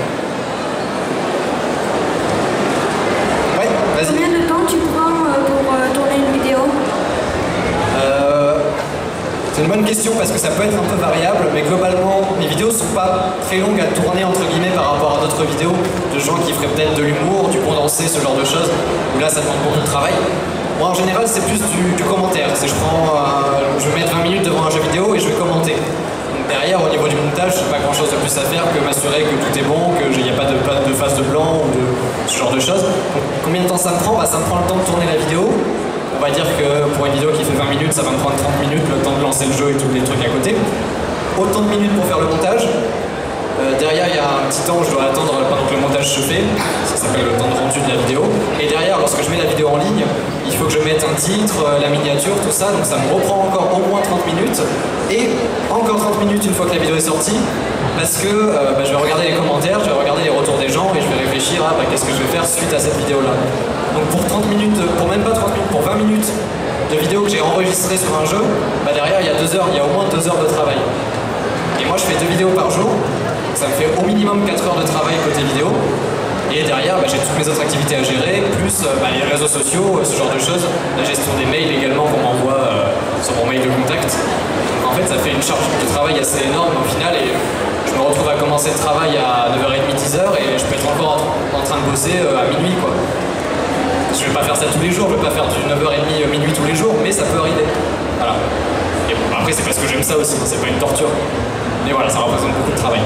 Ouais, vas-y. Combien de temps tu prends euh, pour euh, tourner une vidéo? euh, C'est une bonne question parce que ça peut être un peu variable, mais globalement, mes vidéos sont pas très longues à tourner entre guillemets par rapport à d'autres vidéos de gens qui feraient peut-être de l'humour, du condensé, ce genre de choses, où là ça demande beaucoup de travail. Moi en général c'est plus du, du commentaire, c'est je prends, euh, je vais mettre vingt minutes devant un jeu vidéo et je vais commenter. Donc derrière au niveau du montage, j'ai pas grand chose de plus à faire que m'assurer que tout est bon, qu'il n'y a pas de, pas de face de blanc ou de ce genre de choses. Donc, combien de temps ça me prend? Bah, ça me prend le temps de tourner la vidéo. On va dire que pour une vidéo qui fait vingt minutes, ça va me prendre trente minutes, le temps de lancer le jeu et tous les trucs à côté. Autant de minutes pour faire le montage. Euh, derrière, il y a un petit temps où je dois attendre pendant que le montage se fait. Ça s'appelle le temps de rendu de la vidéo. Et derrière, lorsque je mets la vidéo en ligne, il faut que je mette un titre, la miniature, tout ça. Donc ça me reprend encore au moins trente minutes. Et encore trente minutes une fois que la vidéo est sortie. Parce que euh, bah, je vais regarder les commentaires, je vais regarder les retours des gens et je vais réfléchir à bah, qu'est-ce que je vais faire suite à cette vidéo-là. Donc pour trente minutes, pour même pas trente minutes, pour vingt minutes de vidéo que j'ai enregistrée sur un jeu, bah derrière il y a deux heures, il y a au moins deux heures de travail. Et moi je fais deux vidéos par jour, donc ça me fait au minimum quatre heures de travail côté vidéo. Et derrière bah, j'ai toutes mes autres activités à gérer, plus euh, bah, les réseaux sociaux, euh, ce genre de choses, la gestion des mails également qu'on m'envoie euh, sur mon mail de contact. Donc en fait ça fait une charge de travail assez énorme au final et je me retrouve à commencer le travail à neuf heures trente, dix heures et je peux être encore en, en train de bosser euh, à minuit quoi. Je vais pas faire ça tous les jours, je vais pas faire du neuf heures trente minuit tous les jours, mais ça peut arriver. Voilà. Et bon, après c'est parce que j'aime ça aussi, c'est pas une torture. Mais voilà, ça représente beaucoup de travail.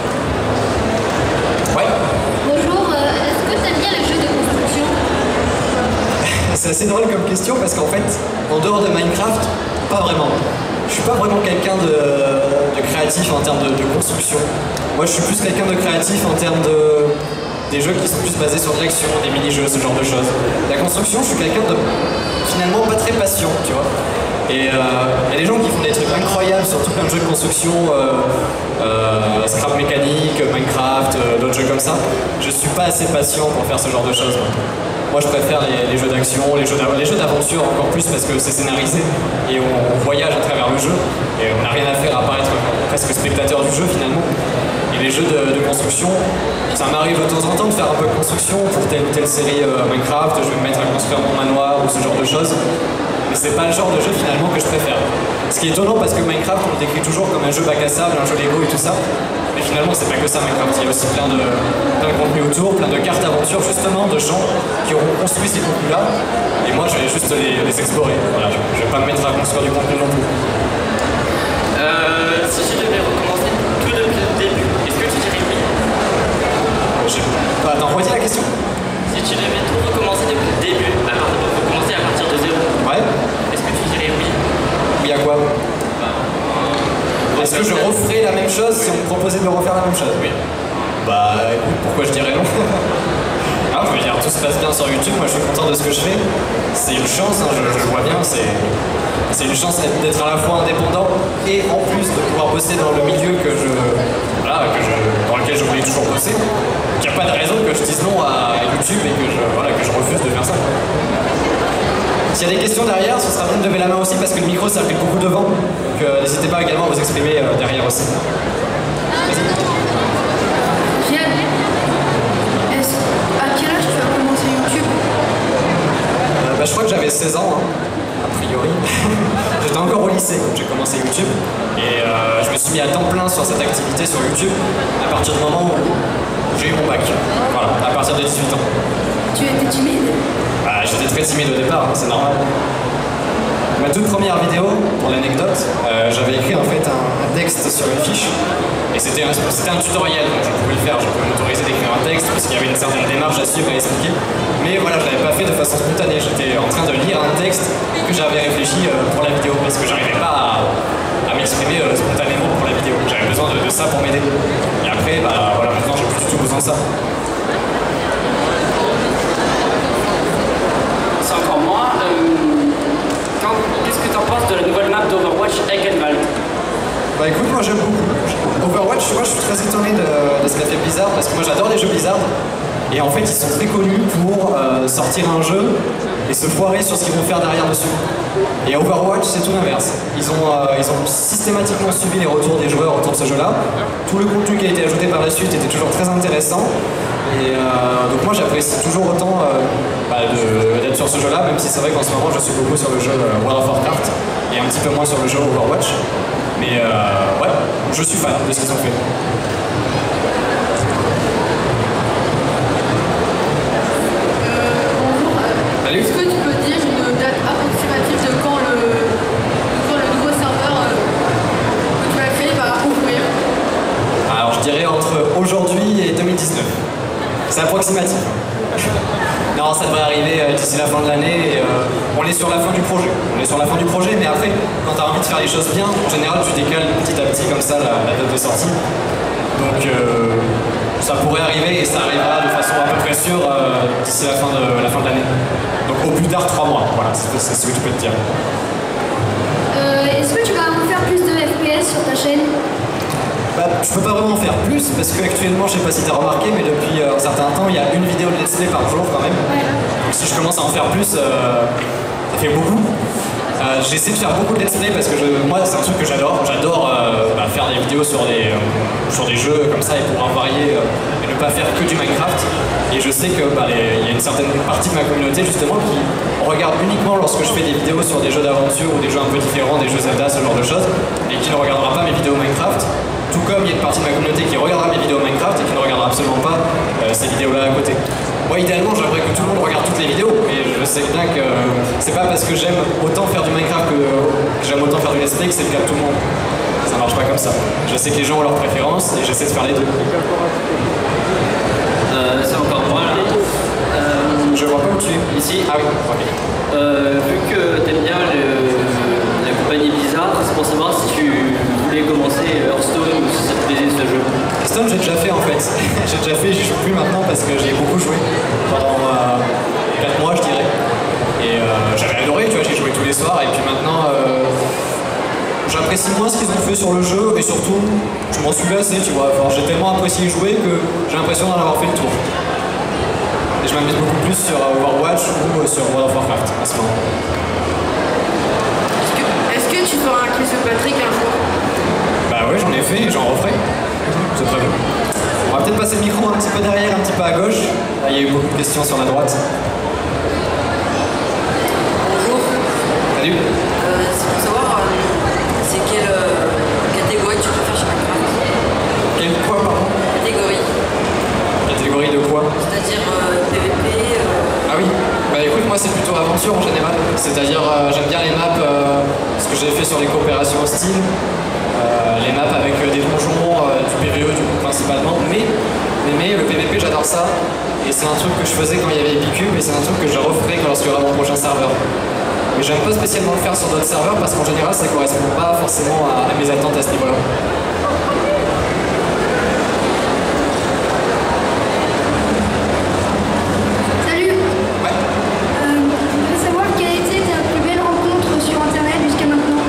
Ouais. Bonjour, euh, est-ce que tu aimes bien les jeux de construction? C'est assez drôle comme question parce qu'en fait, en dehors de Minecraft, pas vraiment. Je suis pas vraiment quelqu'un de, de créatif en termes de, de construction. Moi je suis plus quelqu'un de créatif en termes de... des jeux qui sont plus basés sur de l'action, des mini-jeux, ce genre de choses. La construction, je suis quelqu'un de finalement pas très patient, tu vois. Et il euh, y a des gens qui font des trucs incroyables sur tout plein de jeux de construction, euh, euh, Scrap Mécanique, Minecraft, euh, d'autres jeux comme ça. Je suis pas assez patient pour faire ce genre de choses. Moi, moi je préfère les, les jeux d'action, les jeux d'aventure encore plus parce que c'est scénarisé et on, on voyage à travers le jeu et on n'a rien à faire à part être presque spectateur du jeu finalement. Et les jeux de, de construction, ça m'arrive de temps en temps de faire un peu de construction pour telle ou telle série euh, Minecraft, je vais me mettre à construire mon manoir ou ce genre de choses. Mais c'est pas le genre de jeu finalement que je préfère. Ce qui est étonnant parce que Minecraft on le décrit toujours comme un jeu bac à sable, un jeu Lego et tout ça. Mais finalement c'est pas que ça Minecraft, il y a aussi plein de, plein de contenu autour, plein de cartes aventure justement de gens qui auront construit ces contenus là. Et moi je vais juste les, les explorer. Voilà, je, je vais pas me mettre à construire du contenu non plus. Euh, si je devais recommencer tout depuis le début, est-ce que tu dirais oui? Bah, attends, redis la question. Si tu devais tout recommencer depuis le début, alors recommencer à partir de zéro, ouais. Est-ce que tu dirais oui? Oui à quoi? Est-ce que je referais la même chose si on me proposait de refaire la même chose? Oui. Bah écoute, pourquoi je dirais non? Ah, je veux dire, tout se passe bien sur YouTube, moi je suis content de ce que je fais. C'est une chance, hein, je, je le vois bien, c'est une chance d'être à la fois indépendant et en plus de pouvoir bosser dans le milieu que je, voilà, que je, dans lequel je voulais toujours bosser. Il n'y a pas de raison que je dise non à YouTube et que je, voilà, que je refuse de faire ça. S'il y a des questions derrière, ce sera bien de lever la main aussi parce que le micro ça fait beaucoup de vent. Donc euh, n'hésitez pas également à vous exprimer euh, derrière aussi. Vas-y. À quel âge tu as commencé YouTube? euh, bah, Je crois que j'avais seize ans, hein, a priori. J'étais encore au lycée quand j'ai commencé YouTube. Et euh, je me suis mis à temps plein sur cette activité sur YouTube à partir du moment où j'ai eu mon bac. Voilà, à partir de dix-huit ans. Tu étais timide? Bah, j'étais très timide au départ, hein, c'est normal. Ma toute première vidéo, pour l'anecdote, euh, j'avais écrit en fait un, un texte sur une fiche. Et c'était un, un tutoriel, donc je pouvais le faire, je pouvais m'autoriser d'écrire un texte, parce qu'il y avait une certaine démarche à suivre et à expliquer. Mais voilà, je ne l'avais pas fait de façon spontanée, j'étais en train de lire un texte que j'avais réfléchi euh, pour la vidéo, parce que j'arrivais pas à, à m'exprimer euh, spontanément pour la vidéo. J'avais besoin de, de ça pour m'aider. Et après, bah voilà, maintenant j'ai plus du tout besoin de ça. C'est encore moi. Euh, Qu'est-ce que tu en penses de la nouvelle map d'Overwatch Eggenwald? Bah écoute, moi j'aime beaucoup. Overwatch, moi je suis très étonné de, de ce qu'a fait Blizzard parce que moi j'adore les jeux Blizzard et en fait ils sont très connus pour euh, sortir un jeu et se foirer sur ce qu'ils vont faire derrière dessus. Et Overwatch c'est tout l'inverse. Ils ont, euh, ils ont systématiquement suivi les retours des joueurs autour de ce jeu-là. Tout le contenu qui a été ajouté par la suite était toujours très intéressant. Et euh, donc moi j'apprécie toujours autant euh, bah, d'être sur ce jeu-là, même si c'est vrai qu'en ce moment je suis beaucoup sur le jeu euh, World of Warcraft et un petit peu moins sur le jeu Overwatch. Mais euh, ouais, je suis fan de ce qu'ils ont fait. Euh, Est-ce que tu peux dire une date approximative de quand le, de quand le nouveau serveur euh, que tu as créé va ouvrir? Alors je dirais entre aujourd'hui et deux mille dix-neuf. C'est approximatif. Non, ça devrait arriver euh, d'ici la fin de l'année. Euh, on est sur la fin du projet. On est sur la fin du projet, mais après, quand tu as envie de faire les choses bien, en général, tu décales petit à petit comme ça la, la date de sortie. Donc euh, ça pourrait arriver et ça arrivera de façon à peu près sûre euh, d'ici la fin de la fin de l'année. Donc au plus tard trois mois. Voilà, c'est ce que tu peux te dire. Euh, Est-ce que tu vas faire plus de F P S sur ta chaîne? Bah, je peux pas vraiment en faire plus parce qu'actuellement, je sais pas si tu as remarqué, mais depuis euh, un certain temps, il y a une vidéo de let's play par jour quand même. Ouais. Donc si je commence à en faire plus, euh, ça fait beaucoup. Euh, J'essaie de faire beaucoup de let's play parce que je, moi, c'est un truc que j'adore. J'adore euh, bah, faire des vidéos sur des, euh, sur des jeux comme ça et pouvoir varier euh, et ne pas faire que du Minecraft. Et je sais que bah, il y a une certaine partie de ma communauté justement qui regarde uniquement lorsque je fais des vidéos sur des jeux d'aventure ou des jeux un peu différents, des jeux Zelda, ce genre de choses, et qui ne regardera pas mes vidéos Minecraft. Tout comme il y a une partie de ma communauté qui regardera mes vidéos Minecraft et qui ne regardera absolument pas euh, ces vidéos-là à côté. Moi, idéalement, j'aimerais que tout le monde regarde toutes les vidéos, mais je sais bien que euh, c'est pas parce que j'aime autant faire du Minecraft que, euh, que j'aime autant faire du let's play que c'est le cas de tout le monde. Ça marche pas comme ça. Je sais que les gens ont leurs préférences et j'essaie de faire les deux. Euh, c'est encore moi là. Euh, je vois pas où tu es. Ici. Ah oui, ok. Euh, vu que t'aimes bien le, la compagnie Blizzard, c'est pour savoir si tu voulais commencer Hearthstone ou si ça te plaisait ce jeu. Hearthstone j'ai déjà fait en fait. J'ai déjà fait, j'y joue plus maintenant parce que j'ai beaucoup joué pendant euh, quatre mois je dirais. Et euh, j'avais adoré, tu vois, j'ai joué tous les soirs et puis maintenant euh, j'apprécie moins ce qu'ils ont fait sur le jeu et surtout je m'en suis lassé, tu vois. Enfin, j'ai tellement apprécié jouer que j'ai l'impression d'en avoir fait le tour. Et je m'amuse beaucoup plus sur Overwatch ou sur World of Warcraft en ce moment. Est-ce que, est-ce que tu feras un quiz de Patrick un jour? Bah ouais, j'en ai fait et j'en referai. c'est très bien. On va peut-être passer le micro un petit peu derrière, un petit peu à gauche. Là, il y a eu beaucoup de questions sur la droite. Bonjour. Salut. Euh, c'est pour savoir, euh, c'est quelle euh, catégorie tu préfères chez Minecraft? Quelle quoi, pardon? Catégorie. Catégorie de quoi? C'est-à-dire euh, P V P euh... Ah oui. Bah écoute, moi c'est plutôt aventure en général. C'est-à-dire, euh, j'aime bien les maps, euh, ce que j'ai fait sur les coopérations hostiles. Euh, les maps avec euh, des donjons, euh, du P V E du coup principalement, mais, mais, mais le P V P j'adore ça, et c'est un truc que je faisais quand il y avait Epicube, et c'est un truc que je referai lorsqu'il y aura mon prochain serveur. Mais j'aime pas spécialement le faire sur d'autres serveurs parce qu'en général ça correspond pas forcément à, à mes attentes à ce niveau-là. Salut. Ouais. Euh, je voudrais savoir quelle a été ta plus belle rencontre sur internet jusqu'à maintenant.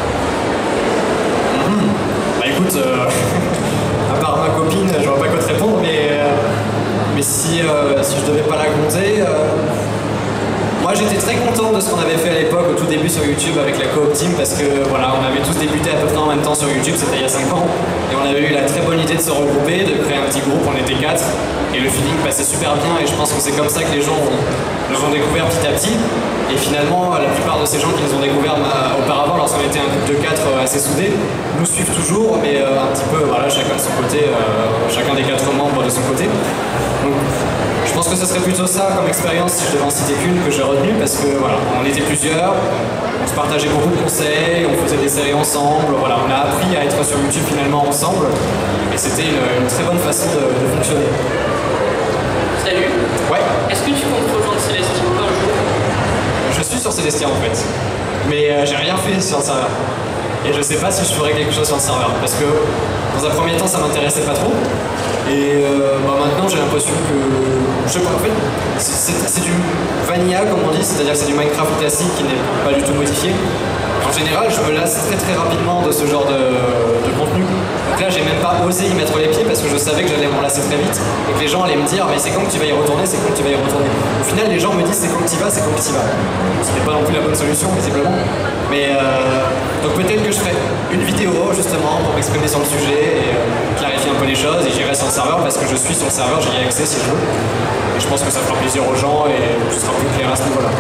Mmh. Bah écoute, euh, à part ma copine, je vois pas quoi te répondre, mais, euh, mais si, euh, si je devais pas la compter, euh, moi j'étais très content de ce qu'on avait fait à l'époque, au tout début sur YouTube avec la Coop Team, parce que voilà, on avait tous débuté à peu près en même temps sur YouTube, c'était il y a cinq ans, et on avait eu la très bonne idée de se regrouper, de créer un petit groupe, on était quatre, et le feeling passait super bien, et je pense que c'est comme ça que les gens ont, nous ont découvert petit à petit. Et finalement, la plupart de ces gens qui nous ont découvert bah, auparavant, lorsqu'on était un groupe de quatre euh, assez soudés, nous suivent toujours, mais euh, un petit peu, voilà, chacun de son côté, euh, chacun des quatre membres de son côté. Donc, je pense que ce serait plutôt ça comme expérience, si je devais en citer qu'une, que j'ai retenue, parce que voilà, on était plusieurs, on se partageait beaucoup de conseils, on faisait des séries ensemble, voilà, on a appris à être sur YouTube finalement ensemble, et c'était une, une très bonne façon de, de fonctionner. Salut. Ouais. Est-ce que tu comptes rejoindre Célestia un jour? Je suis sur Célestia en fait, mais euh, j'ai rien fait sur le serveur. Et je sais pas si je ferai quelque chose sur le serveur, parce que dans un premier temps ça m'intéressait pas trop. Et euh, bah, maintenant j'ai l'impression que, je sais pas, en fait, c'est du vanilla comme on dit, c'est-à-dire que c'est du Minecraft classique qui n'est pas du tout modifié. En général, je me lasse très très rapidement de ce genre de, de contenu. Donc là, j'ai même pas osé y mettre les pieds parce que je savais que j'allais m'en lasser très vite et que les gens allaient me dire mais c'est quand que tu vas y retourner, c'est quand que tu vas y retourner. Au final, les gens me disent c'est quand que tu y vas, c'est quand que tu y vas. Ce n'est pas non plus la bonne solution, visiblement. Mais euh, donc peut-être que je ferai une vidéo justement pour m'exprimer sur le sujet et euh, clarifier un peu les choses et j'irai sur le serveur parce que je suis sur le serveur, j'y ai accès si je veux. Et je pense que ça fera plaisir aux gens et ce sera plus clair à ce niveau-là.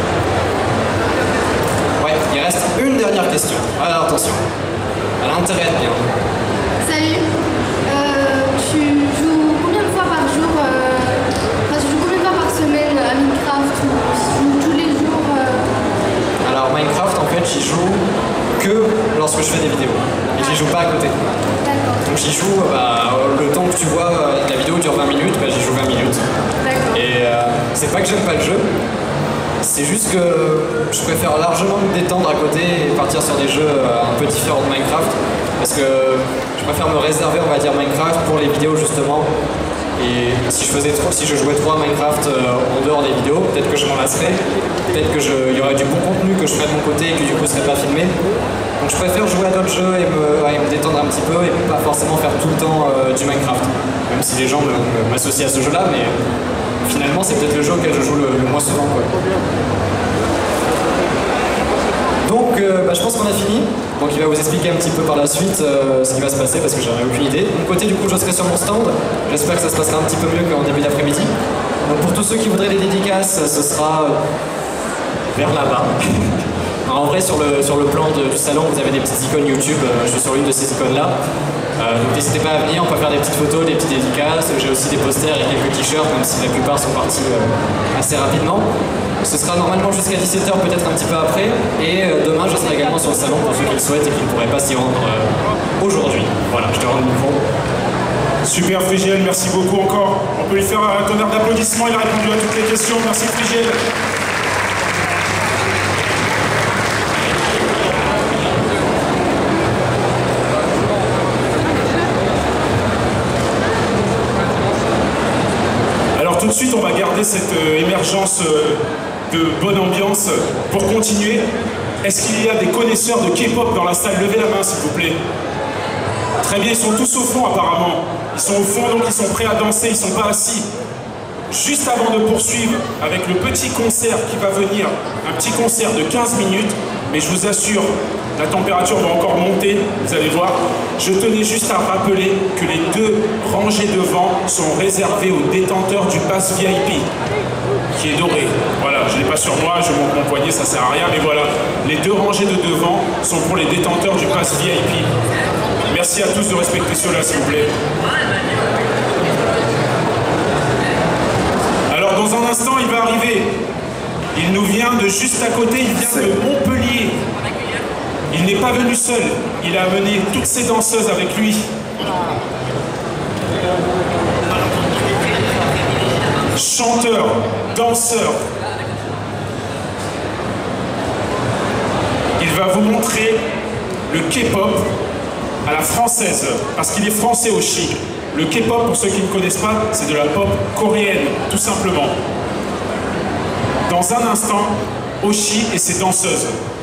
Ouais, il reste une dernière question. Alors attention, elle a intérêt à être bien. Salut. Euh, tu joues combien de fois par jour euh, Enfin, tu joues combien de fois par semaine à Minecraft ou tu joues tous les jours euh... Alors Minecraft, en fait, j'y joue que lorsque je fais des vidéos. Et j'y joue pas à côté. D'accord. Donc j'y joue, bah, le temps que tu vois, la vidéo dure vingt minutes, bah, j'y joue vingt minutes. D'accord. Et euh, c'est pas que j'aime pas le jeu, c'est juste que je préfère largement me détendre à côté et partir sur des jeux un peu différents de Minecraft. Parce que je préfère me réserver, on va dire, Minecraft pour les vidéos justement. Et si je faisais trop, si je jouais trop à Minecraft euh, en dehors des vidéos, peut-être que je m'en lasserais, peut-être qu'il y aurait du bon contenu que je ferais de mon côté et que du coup serait pas filmé. Donc je préfère jouer à d'autres jeux et me, et me détendre un petit peu et pas forcément faire tout le temps euh, du Minecraft. Même si les gens m'associent à ce jeu-là, mais finalement c'est peut-être le jeu auquel je joue le, le moins souvent, quoi. Donc euh, bah, je pense qu'on a fini. Donc il va vous expliquer un petit peu par la suite euh, ce qui va se passer parce que j'en ai aucune idée. De mon côté du coup je serai sur mon stand. J'espère que ça se passera un petit peu mieux qu'en début d'après-midi. Donc pour tous ceux qui voudraient des dédicaces, ce sera vers là-bas. En vrai sur le, sur le plan de, du salon vous avez des petites icônes YouTube, je suis sur une de ces icônes là. Euh, donc n'hésitez pas à venir, on peut faire des petites photos, des petites dédicaces, j'ai aussi des posters et quelques t-shirts même si la plupart sont partis euh, assez rapidement. Ce sera normalement jusqu'à dix-sept heures, peut-être un petit peu après, et euh, demain je serai également sur le salon pour ceux qui le souhaitent et qui ne pourraient pas s'y rendre euh, aujourd'hui. Voilà, je te rends le micro. Super Frigiel, merci beaucoup encore. On peut lui faire un tonnerre d'applaudissements, il a répondu à toutes les questions. Merci Frigiel. Alors tout de suite, on va garder cette euh, émergence euh, de bonne ambiance pour continuer. Est-ce qu'il y a des connaisseurs de K-pop dans la salle? Levez la main s'il vous plaît. Très bien, ils sont tous au fond apparemment. Ils sont au fond, donc ils sont prêts à danser, ils ne sont pas assis. Juste avant de poursuivre avec le petit concert qui va venir, un petit concert de quinze minutes, mais je vous assure, la température va encore monter, vous allez voir. Je tenais juste à rappeler que les deux rangées devant sont réservées aux détenteurs du pass V I P, qui est doré. Voilà, je ne l'ai pas sur moi, je monte mon poignet, ça sert à rien, mais voilà. Les deux rangées de devant sont pour les détenteurs du pass V I P. Merci à tous de respecter cela, s'il vous plaît. Alors, dans un instant, il va arriver. Il nous vient de juste à côté, il vient de Montpellier. Il n'est pas venu seul, il a amené toutes ses danseuses avec lui. Chanteur, danseur. Il va vous montrer le K-pop à la française, parce qu'il est français aussi. Le K-pop, pour ceux qui ne connaissent pas, c'est de la pop coréenne, tout simplement. Dans un instant, Oshi et ses danseuses.